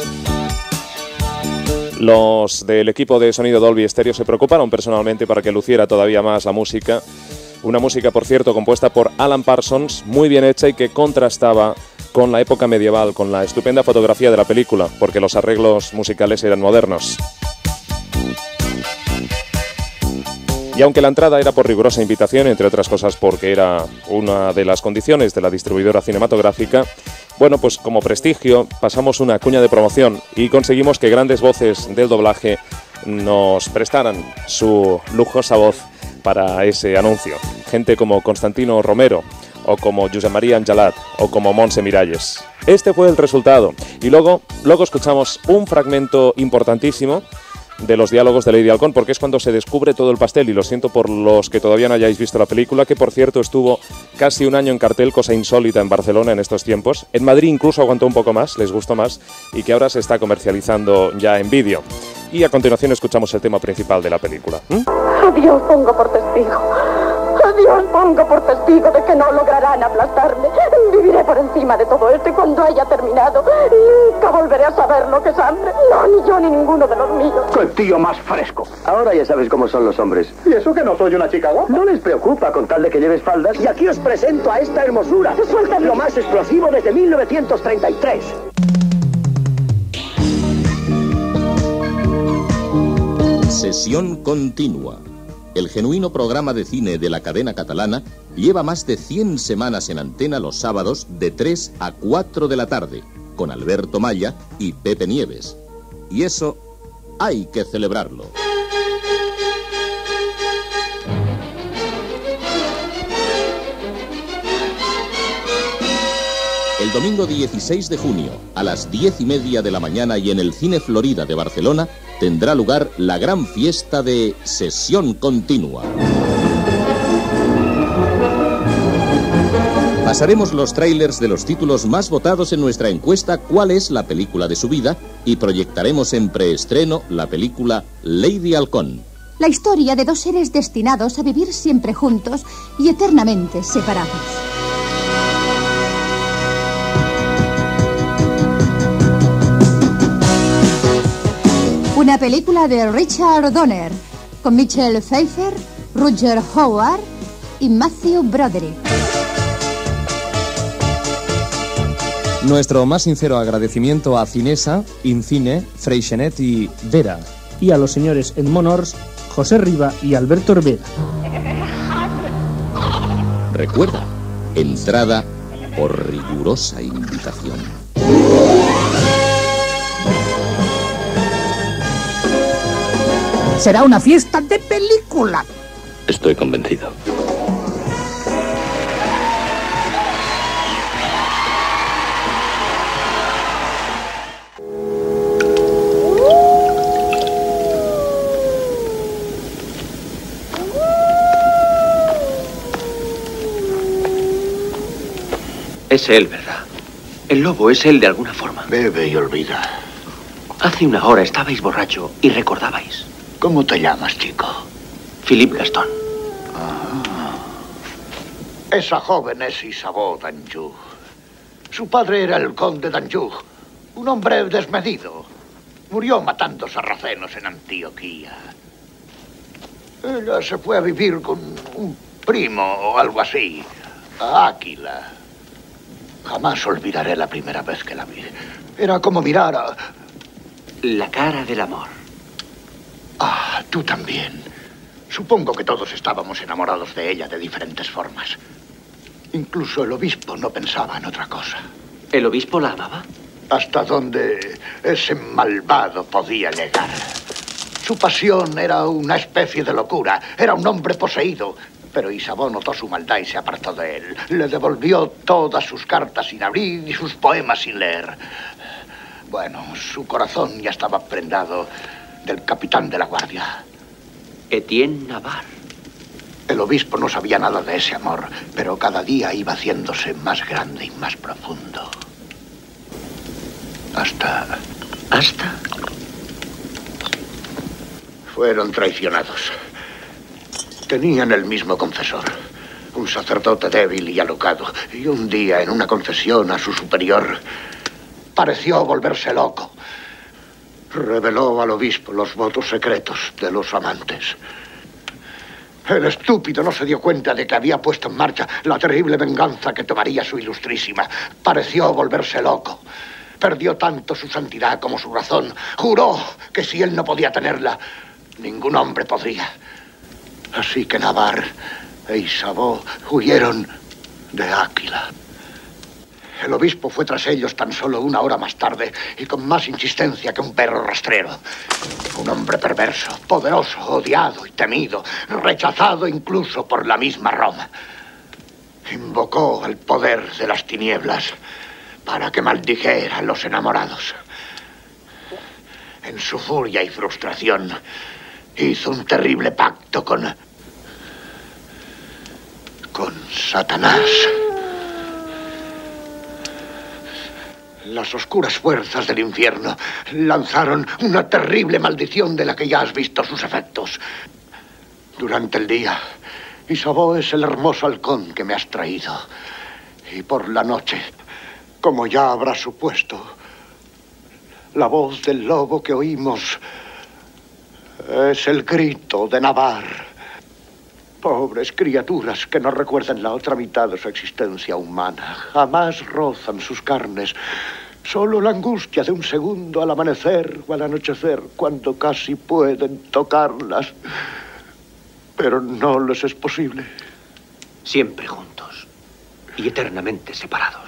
C: Los del equipo de sonido Dolby Stereo se preocuparon personalmente para que luciera todavía más la música. Una música, por cierto, compuesta por Alan Parsons, muy bien hecha y que contrastaba con la época medieval, con la estupenda fotografía de la película, porque los arreglos musicales eran modernos. Y aunque la entrada era por rigurosa invitación, entre otras cosas porque era una de las condiciones de la distribuidora cinematográfica, bueno, pues como prestigio pasamos una cuña de promoción y conseguimos que grandes voces del doblaje nos prestaran su lujosa voz para ese anuncio. Gente como Constantino Romero, o como Josep María Angelat, o como Montse Miralles. Este fue el resultado. Y luego escuchamos un fragmento importantísimo de los diálogos de Lady Halcón, porque es cuando se descubre todo el pastel, y lo siento por los que todavía no hayáis visto la película, que por cierto estuvo casi un año en cartel, cosa insólita en Barcelona en estos tiempos. En Madrid incluso aguantó un poco más, les gustó más, y que ahora se está comercializando ya en vídeo. Y a continuación escuchamos el tema principal de la película.
F: A Dios pongo por testigo. A Dios pongo por testigo de que no lograrán aplastarme. Viviré por encima de todo esto y cuando haya terminado, nunca volveré a saber lo que es hambre. No, ni yo ni ninguno de los míos.
G: ¡Qué tío más fresco! Ahora ya sabes cómo son los hombres. ¿Y eso que no soy una chica guapa? No les preocupa con tal de que lleves faldas. Y aquí os presento a esta hermosura. Suéltame. Lo más explosivo desde 1933.
H: Sesión continua. El genuino programa de cine de la cadena catalana lleva más de 100 semanas en antena los sábados de 3 a 4 de la tarde, con Alberto Maya y Pepe Nieves. Y eso hay que celebrarlo. El domingo 16 de junio, a las 10:30 de la mañana y en el Cine Florida de Barcelona, tendrá lugar la gran fiesta de Sesión Continua. Pasaremos los tráilers de los títulos más votados en nuestra encuesta ¿Cuál es la película de su vida? Y proyectaremos en preestreno la película Lady Halcón.
I: La historia de dos seres destinados a vivir siempre juntos y eternamente separados. Una película de Richard Donner, con Michelle Pfeiffer, Roger Howard y Matthew Broderick.
P: Nuestro más sincero agradecimiento a Cinesa, Incine, Freixenet y Vera.
J: Y a los señores Edmond Ors, José Riba y Alberto Herbeda.
H: Recuerda, entrada por rigurosa invitación.
J: Será una fiesta de película.
O: Estoy convencido.
G: Es él, ¿verdad? El lobo es él de alguna forma.
O: Bebe y olvida.
G: Hace una hora estabais borracho y recordabais.
K: ¿Cómo te llamas, chico?
L: Philippe Gaston.
K: Esa joven es Isabeau d'Anjou. Su padre era el conde d'Anjou, un hombre desmedido. Murió matando sarracenos en Antioquía. Ella se fue a vivir con un primo o algo así, a Áquila. Jamás olvidaré la primera vez que la vi. Era como mirar a...
L: La cara del amor.
K: Ah, tú también. Supongo que todos estábamos enamorados de ella de diferentes formas. Incluso el obispo no pensaba en otra cosa.
L: ¿El obispo la amaba?
K: Hasta donde ese malvado podía llegar. Su pasión era una especie de locura. Era un hombre poseído. Pero Isabeau notó su maldad y se apartó de él. Le devolvió todas sus cartas sin abrir y sus poemas sin leer. Bueno, su corazón ya estaba prendado del capitán de la guardia.
L: Etienne Navarre.
K: El obispo no sabía nada de ese amor, pero cada día iba haciéndose más grande y más profundo. ¿Hasta? Fueron traicionados. Tenían el mismo confesor, un sacerdote débil y alocado. Y un día, en una confesión a su superior, pareció volverse loco. Reveló al obispo los votos secretos de los amantes. El estúpido no se dio cuenta de que había puesto en marcha la terrible venganza que tomaría su ilustrísima. Pareció volverse loco. Perdió tanto su santidad como su razón. Juró que si él no podía tenerla, ningún hombre podría. Así que Navarre e Isabeau huyeron de Áquila. El obispo fue tras ellos tan solo 1 hora más tarde y con más insistencia que un perro rastrero. Un hombre perverso, poderoso, odiado y temido, rechazado incluso por la misma Roma. Invocó el poder de las tinieblas para que maldijera a los enamorados. En su furia y frustración, hizo un terrible pacto con Satanás. Las oscuras fuerzas del infierno lanzaron una terrible maldición de la que ya has visto sus efectos. Durante el día, Isabeau es el hermoso halcón que me has traído. Y por la noche, como ya habrás supuesto, la voz del lobo que oímos es el grito de Navarre. Pobres criaturas que no recuerdan la otra mitad de su existencia humana. Jamás rozan sus carnes. Solo la angustia de un segundo al amanecer o al anochecer, cuando casi pueden tocarlas. Pero no les es posible.
L: Siempre juntos y eternamente separados.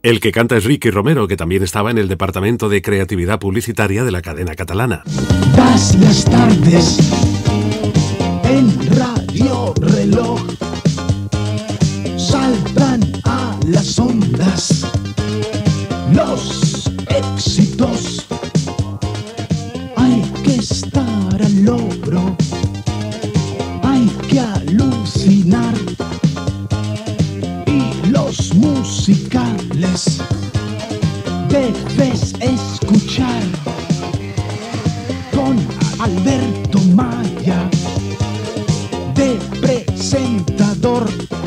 B: El que canta es Ricky Romero, que también estaba en el Departamento de Creatividad Publicitaria de la cadena catalana.
S: Todas las tardes en Radio Reloj saltan a las ondas los éxitos. Hay que estar al logro, hay que alucinar, y los musicales debes escuchar con Alberto Maya de presentador.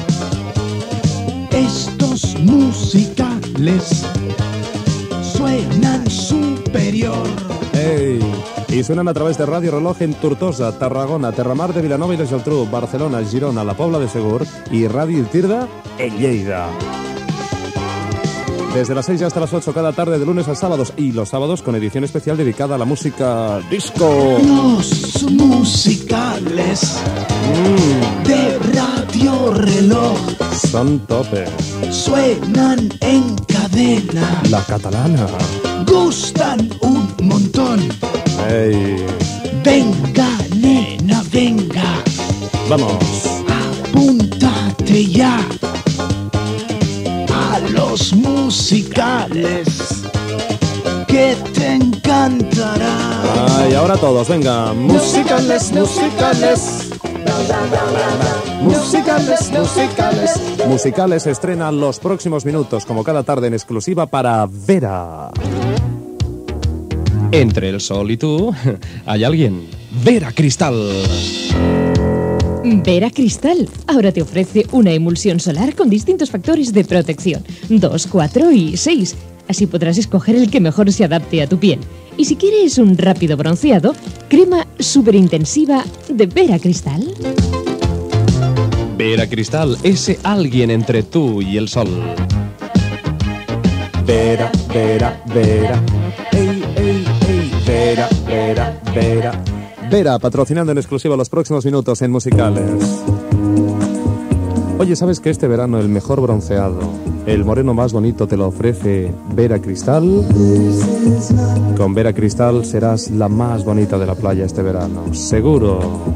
S: Estos musicales suenan superior.
A: ¡Ey! Y suenan a través de Radio Reloj en Tortosa, Tarragona, Terramar de Vilanova i la Geltrú, Barcelona, Girona, la Pobla de Segur y Radio Tirda en Lleida. Desde las 6 hasta las 8 cada tarde, de lunes a sábados, y los sábados con edición especial dedicada a la música disco.
S: Los musicales de Radio Reloj
A: son tope.
S: Suenan en cadena.
A: La catalana.
S: Gustan un montón.
A: ¡Ey!
S: Venga, nena, venga.
A: Vamos.
S: Apúntate ya a los musicales que te encantará.
A: Ay, ahora todos, venga. Musicales, musicales. Musicales, musicales. Musicales estrena los próximos minutos, como cada tarde, en exclusiva para Vera.
E: Entre el sol y tú, hay alguien. Vera Cristal.
M: Vera Cristal ahora te ofrece una emulsión solar con distintos factores de protección, 2, 4 y 6. Así podrás escoger el que mejor se adapte a tu piel. Y si quieres un rápido bronceado, crema superintensiva de Vera Cristal.
E: Vera Cristal, ese alguien entre tú y el sol.
A: Vera, Vera, Vera. Ey, ey, ey. Vera, Vera, Vera. Vera, patrocinando en exclusiva los próximos minutos en musicales. Oye, ¿sabes que este verano el mejor bronceado, el moreno más bonito, te lo ofrece Vera Cristal? Con Vera Cristal serás la más bonita de la playa este verano, seguro.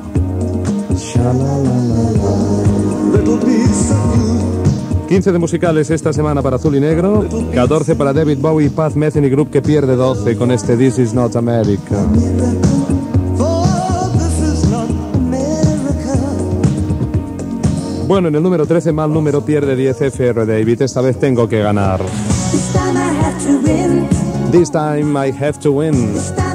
A: 15 de musicales esta semana para Azul y Negro, 14 para David Bowie y Pat Metheny Group, que pierde 12 con este This Is Not America. Bueno, en el número 13, mal número, pierde 10 FR David. Esta vez tengo que ganar. This time I have to win.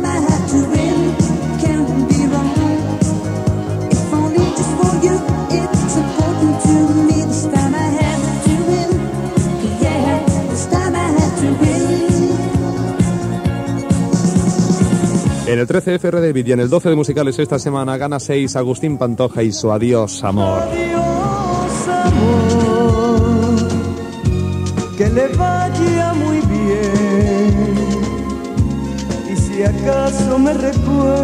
A: En el 13 FR David y en el 12 de musicales esta semana gana 6 Agustín Pantoja y su Adiós Amor.
S: Que le vaya muy bien, y si acaso me recuerda,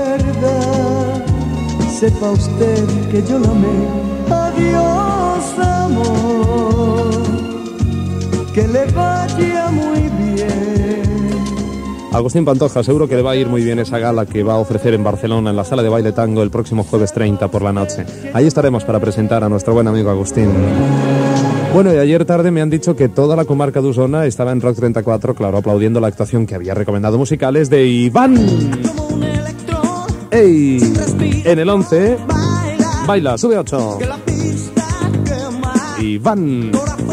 S: sepa usted que yo lo amé. Adiós, amor, que le vaya muy bien.
A: Agustín Pantoja, seguro que le va a ir muy bien esa gala que va a ofrecer en Barcelona, en la Sala de Baile Tango, el próximo jueves 30 por la noche. Ahí estaremos para presentar a nuestro buen amigo Agustín. Bueno, y ayer tarde me han dicho que toda la comarca de Osona estaba en Rock 34, claro, aplaudiendo la actuación que había recomendado musicales de Iván. ¡Ey! En el 11, baila, sube 8. Iván.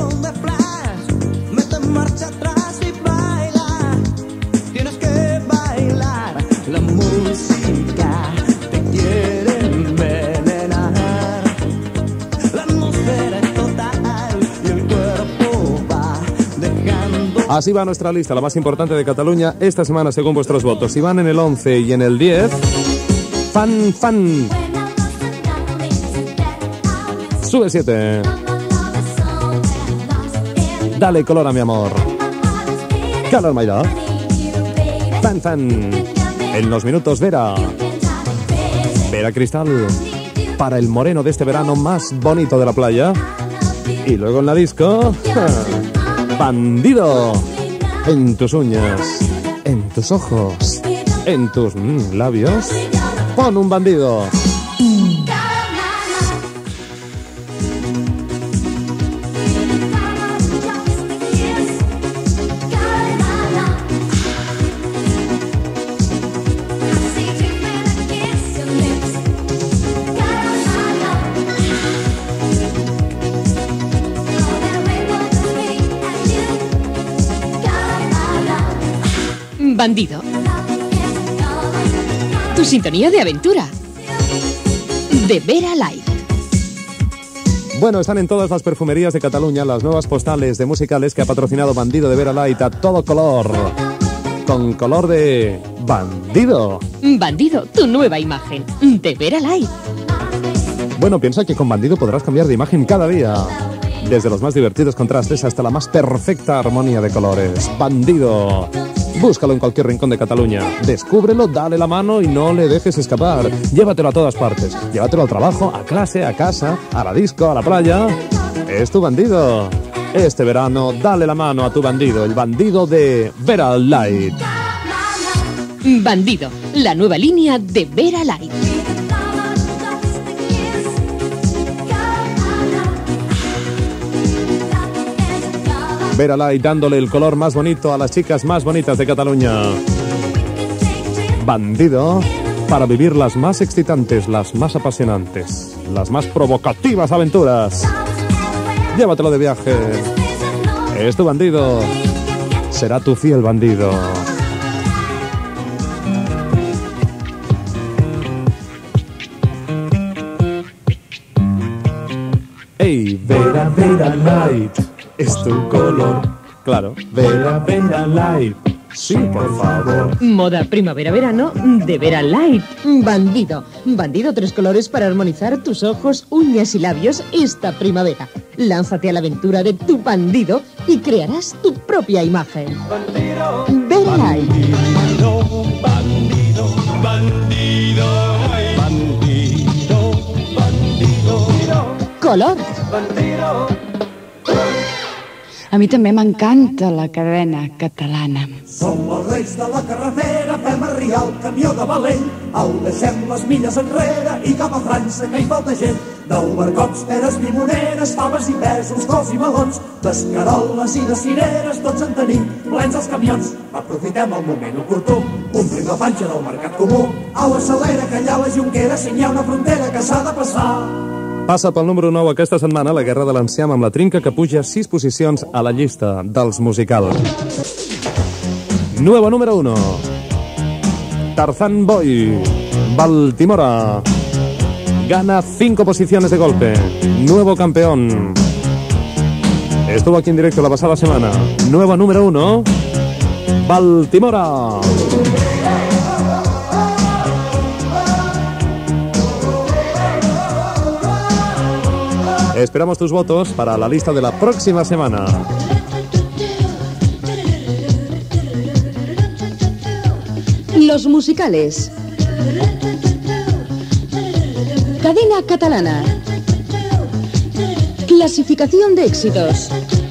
S: La música te quiere envenenar, la atmósfera es total y el cuerpo va dejando.
A: Así va nuestra lista, la más importante de Cataluña esta semana según vuestros votos. Iván en el 11 y en el 10, Fan Fan. Sube 7. Dale color a mi amor. Calor Mayra. Fan Fan. En los minutos Vera. Vera Cristal. Para el moreno de este verano más bonito de la playa. Y luego en la disco. Bandido. En tus uñas, en tus ojos, en tus labios. Pon un bandido.
M: Bandido. Tu sintonía de aventura. De Vera Light.
A: Bueno, están en todas las perfumerías de Cataluña las nuevas postales de musicales que ha patrocinado Bandido de Vera Light a todo color. Con color de Bandido.
M: Bandido, tu nueva imagen. De Vera Light.
A: Bueno, piensa que con Bandido podrás cambiar de imagen cada día. Desde los más divertidos contrastes hasta la más perfecta armonía de colores. Bandido. Búscalo en cualquier rincón de Cataluña. Descúbrelo, dale la mano y no le dejes escapar. Llévatelo a todas partes. Llévatelo al trabajo, a clase, a casa, a la disco, a la playa. Es tu Bandido. Este verano, dale la mano a tu Bandido. El Bandido de Vera Light.
M: Bandido, la nueva línea de Vera Light.
A: Vera Light dándole el color más bonito a las chicas más bonitas de Cataluña. Bandido para vivir las más excitantes, las más apasionantes, las más provocativas aventuras. Llévatelo de viaje. Es tu Bandido. Será tu fiel bandido. Hey, Vera, Vera Light. Es tu color. Claro. Vera, Vera Light. Sí, por favor.
M: Moda primavera-verano de Vera Light. Bandido. Bandido, 3 colores para armonizar tus ojos, uñas y labios esta primavera. Lánzate a la aventura de tu Bandido y crearás tu propia imagen. Vera Light.
S: Bandido, bandido, bandido, bandido.
M: Color.
S: Bandido.
N: A mi també m'encanta la cadena catalana.
S: Som els reis de la carretera, fem arriar el camió de Valent. El deixem les milles enrere i cap a França que hi falta gent. D'albercocs, peres, limoneres, faves i pèsols, cols i melons, d'escaroles i de cireres, tots en tenim plens els camions. Aprofitem el moment oportú, omplim la panxa del mercat comú. A la Salera, que allà a la Jonquera, si hi ha una frontera que s'ha de passar.
A: Passa pel número 9 aquesta setmana la Guerra de l'Enciam amb la Trinca, que puja 6 posicions a la llista dels musicals. Nuevo número 1. Tarzan Boy, Baltimora. Gana 5 posiciones de golpe. Nuevo campeón. Estuvo aquí en directo la pasada semana. Nuevo número 1. Baltimora. Esperamos tus votos para la lista de la próxima semana.
Q: Los musicales. Cadena catalana. Clasificación de éxitos.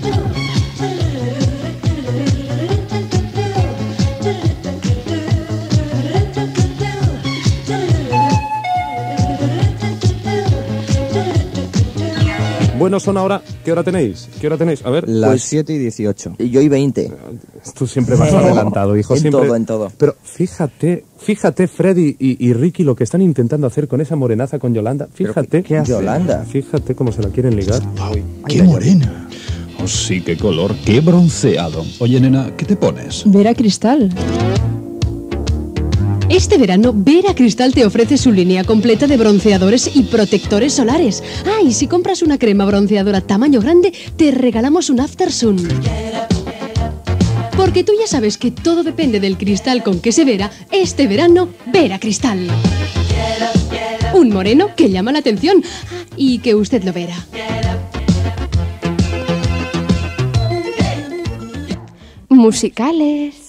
A: Bueno, son ahora... ¿Qué hora tenéis? ¿Qué hora tenéis? A ver.
R: Las 7:18.
T: Yo y 20.
A: Tú siempre vas adelantado, hijo. Siempre...
T: En todo.
A: Pero fíjate, Freddy y Ricky, lo que están intentando hacer con esa morenaza con Yolanda. Fíjate.
T: ¿Qué hace? Yolanda.
A: Fíjate cómo se la quieren ligar.
Y: ¡Qué morena! Oh, sí, qué color, qué bronceado. Oye, nena, ¿qué te pones?
V: Vera Cristal. Este verano, Vera Cristal te ofrece su línea completa de bronceadores y protectores solares. Ah, y si compras una crema bronceadora tamaño grande, te regalamos un After Sun. Porque tú ya sabes que todo depende del cristal con que se vera. Este verano, Vera Cristal. Un moreno que llama la atención. Y que usted lo verá.
Q: Musicales.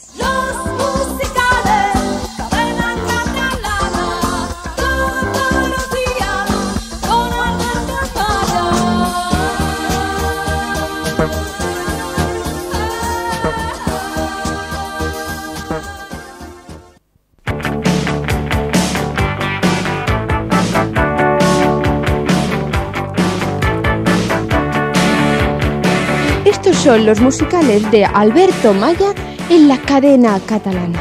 D: son los musicales de Alberto Maya en la cadena catalana.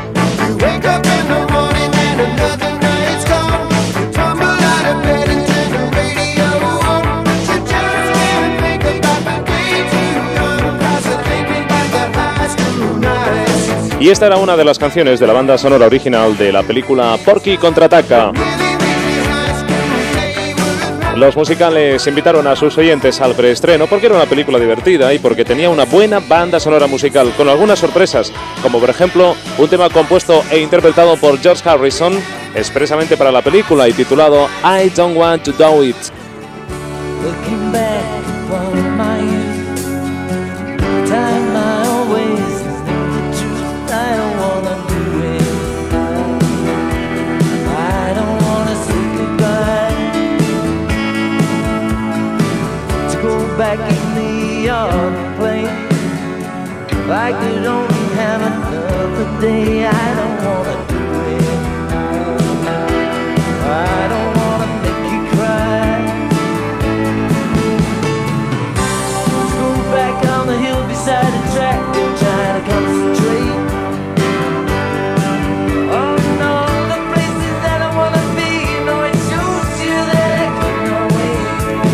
C: Y esta era una de las canciones de la banda sonora original de la película Porky Contraataca. Los musicales invitaron a sus oyentes al preestreno porque era una película divertida y porque tenía una buena banda sonora musical, con algunas sorpresas, como por ejemplo un tema compuesto e interpretado por George Harrison expresamente para la película y titulado I Don't Want to Do It.
R: Looking back upon my youth, time I always knew the truth. I don't wanna do it. I don't wanna say goodbye. To go back in the yard and play. If I could only have another day. I don't wanna do it. I don't wanna make you cry. Back on the hill beside the track, trying to concentrate on all the places that I wanna be. You know it shows you that I couldn't wait.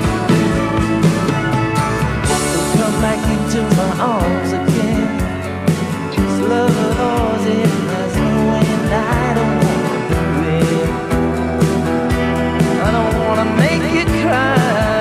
R: So come back into my arms again. This love of ours, it has no end. I don't wanna do it. I don't wanna make you cry.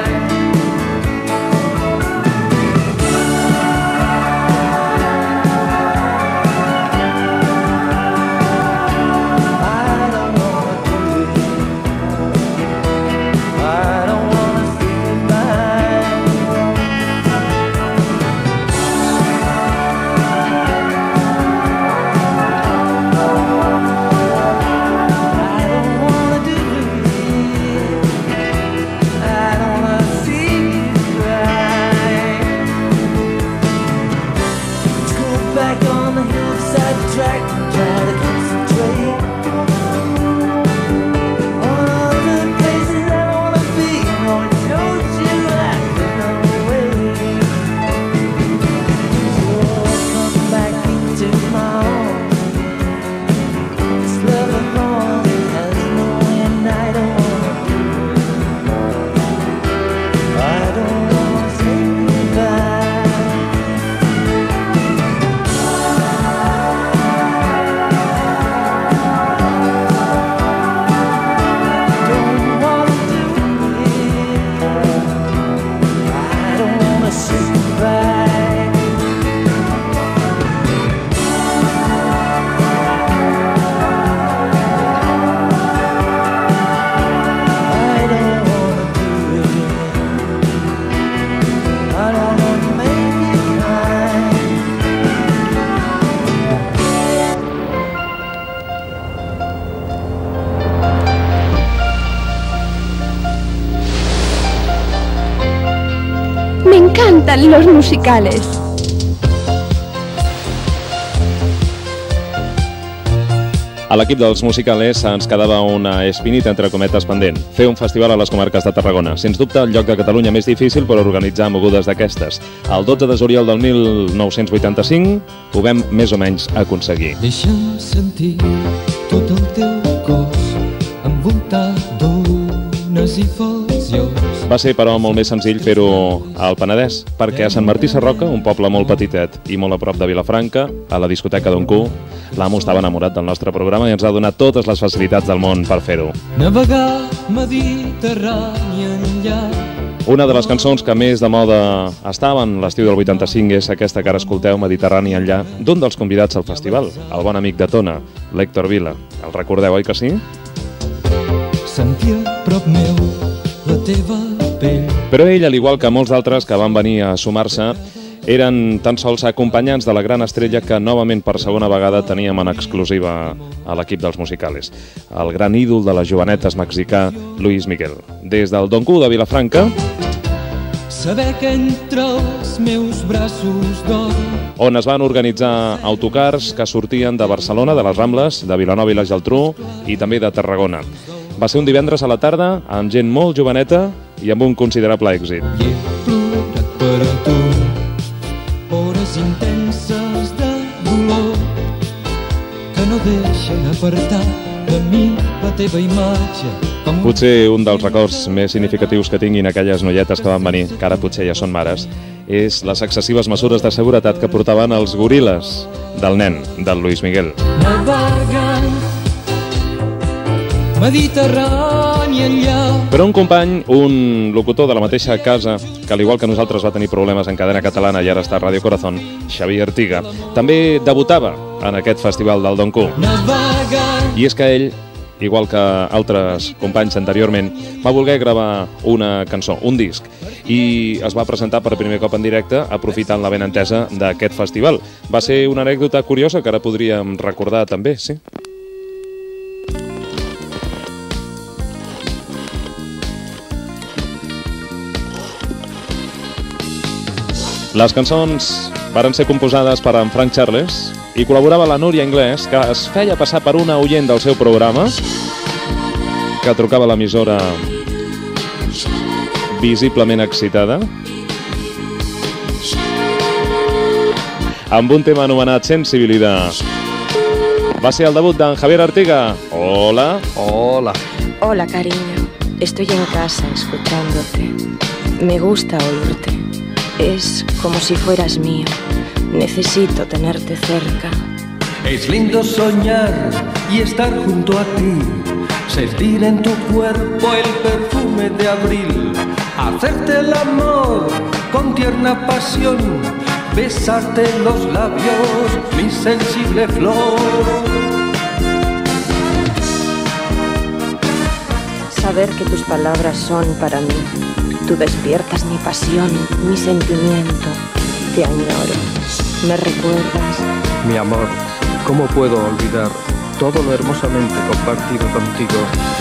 D: Me encantan los musicales.
C: A l'equip dels musicales ens quedava una espinita entre cometes pendent. Fer un festival a les comarques de Tarragona. Sens dubte, el lloc de Catalunya més difícil per organitzar mogudes d'aquestes. El 12 de juliol del 1985 ho vam més o menys aconseguir.
R: Deixa'm sentir tot el teu cos envoltat d'ones i folsions.
C: Va ser, però, molt més senzill fer-ho al Penedès, perquè a Sant Martí Sarroca, un poble molt petitet i molt a prop de Vilafranca, a la discoteca d'On Q, l'amo estava enamorat del nostre programa i ens ha donat totes les facilitats del món per fer-ho.
R: Navegar Mediterrani enllà.
C: Una de les cançons que més de moda estaven l'estiu del 85 és aquesta que ara escolteu, Mediterrani enllà, d'un dels convidats al festival, el bon amic de Tona, l'Héctor Vila. El recordeu, oi que sí?
R: Sentia prop meu la teva pell.
C: Però ell, al igual que molts d'altres que van venir a sumar-se, eren tan sols acompanyants de la gran estrella que novament per segona vegada teníem en exclusiva a l'equip dels musicales. El gran ídol de les jovenetes mexicà, Luis Miguel. Des del Don Q de Vilafranca,
R: saber que entre els meus braços d'or,
C: on es van organitzar autocars que sortien de Barcelona, de les Rambles, de Vilanova i la Geltrú i també de Tarragona. Va ser un divendres a la tarda amb gent molt joveneta i amb un considerable èxit.
R: I he plorat per a tu. no deixen apartar de mi la teva imatge.
C: Potser un dels records més significatius que tinguin aquelles noietes que van venir, que ara potser ja són mares, és les excessives mesures de seguretat que portaven els goril·les del nen, del Luis Miguel.
R: Navegant Mediterrani enllà.
C: Però un company, un locutor de la mateixa casa, que al igual que nosaltres va tenir problemes en cadena catalana i ara està a Radio Corazón, Xavier Artiga, també debutava en aquest festival del Don Q. I és que ell, igual que altres companys anteriorment, va voler gravar una cançó, un disc, i es va presentar per primer cop en directe aprofitant la benentesa d'aquest festival. Va ser una anècdota curiosa que ara podríem recordar també, sí? Les cançons varen ser composades per en Frank Charles i col·laborava la Núria Inglés, que es feia passar per una oient del seu programa, que trucava a l'emissora visiblement excitada, amb un tema anomenat Sensibilidad. Va ser el debut d'en Javier Artiga. Hola.
F: Hola. Hola, cariño. Estoy en casa escuchándote. Me gusta oírte. Es como si fueras mío. Necesito tenerte cerca.
R: Es lindo soñar y estar junto a ti, sentir en tu cuerpo el perfume de abril, hacerte el amor con tierna pasión, besarte los labios, mi sensible flor.
F: Saber que tus palabras son para mí. Tú despiertas mi pasión, mi sentimiento. Te añoro. ¿Me recuerdas?
T: Mi amor, ¿cómo puedo olvidar todo lo hermosamente compartido contigo?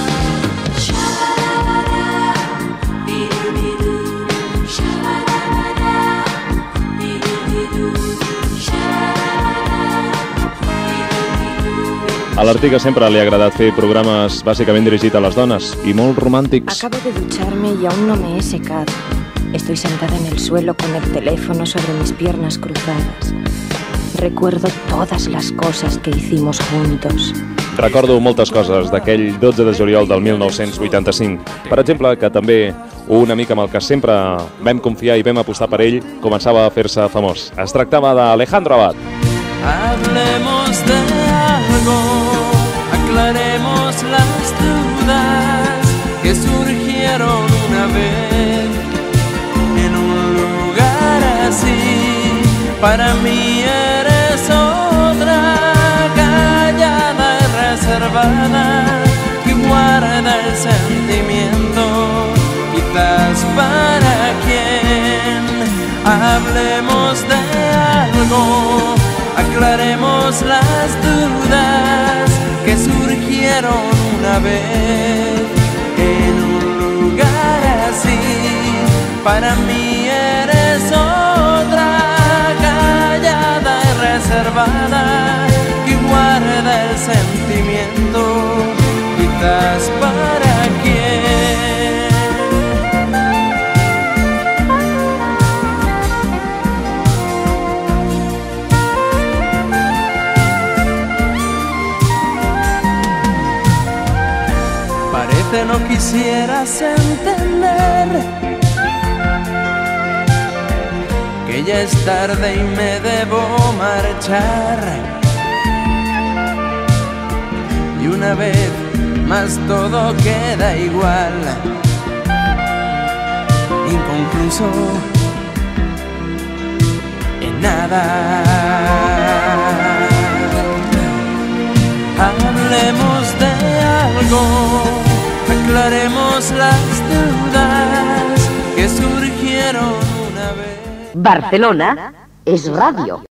C: A l'Artiga sempre li ha agradat fer programes bàsicament dirigits a les dones i molt romàntics.
F: Acabo de ducharme y aún no me he secado. Estoy sentada en el suelo con el teléfono sobre mis piernas cruzadas. Recuerdo todas las cosas que hicimos juntos.
C: Recordo moltes coses d'aquell 12 de juliol del 1985. Per exemple, que també un amic amb el que sempre vam confiar i vam apostar per ell començava a fer-se famós. Es tractava d'Alejandro Abad.
R: Hablemos de algo, aclaremos las dudas que surgieron una vez en un lugar así. Para mí eres otra, callada y reservada, que guarda el sentimiento, quizás para quién. Hablemos de algo, aclaremos las dudas que surgieron una vez en un lugar así. Para mí eres otra, callada y reservada, que guarda el sentimiento, quizás para quién. No quisieras entender que ya es tarde y me debo marchar. Y una vez más todo queda igual, inconcluso, en nada. Hablemos de algo, aclaremos las dudas que surgieron una vez.
U: Barcelona es radio.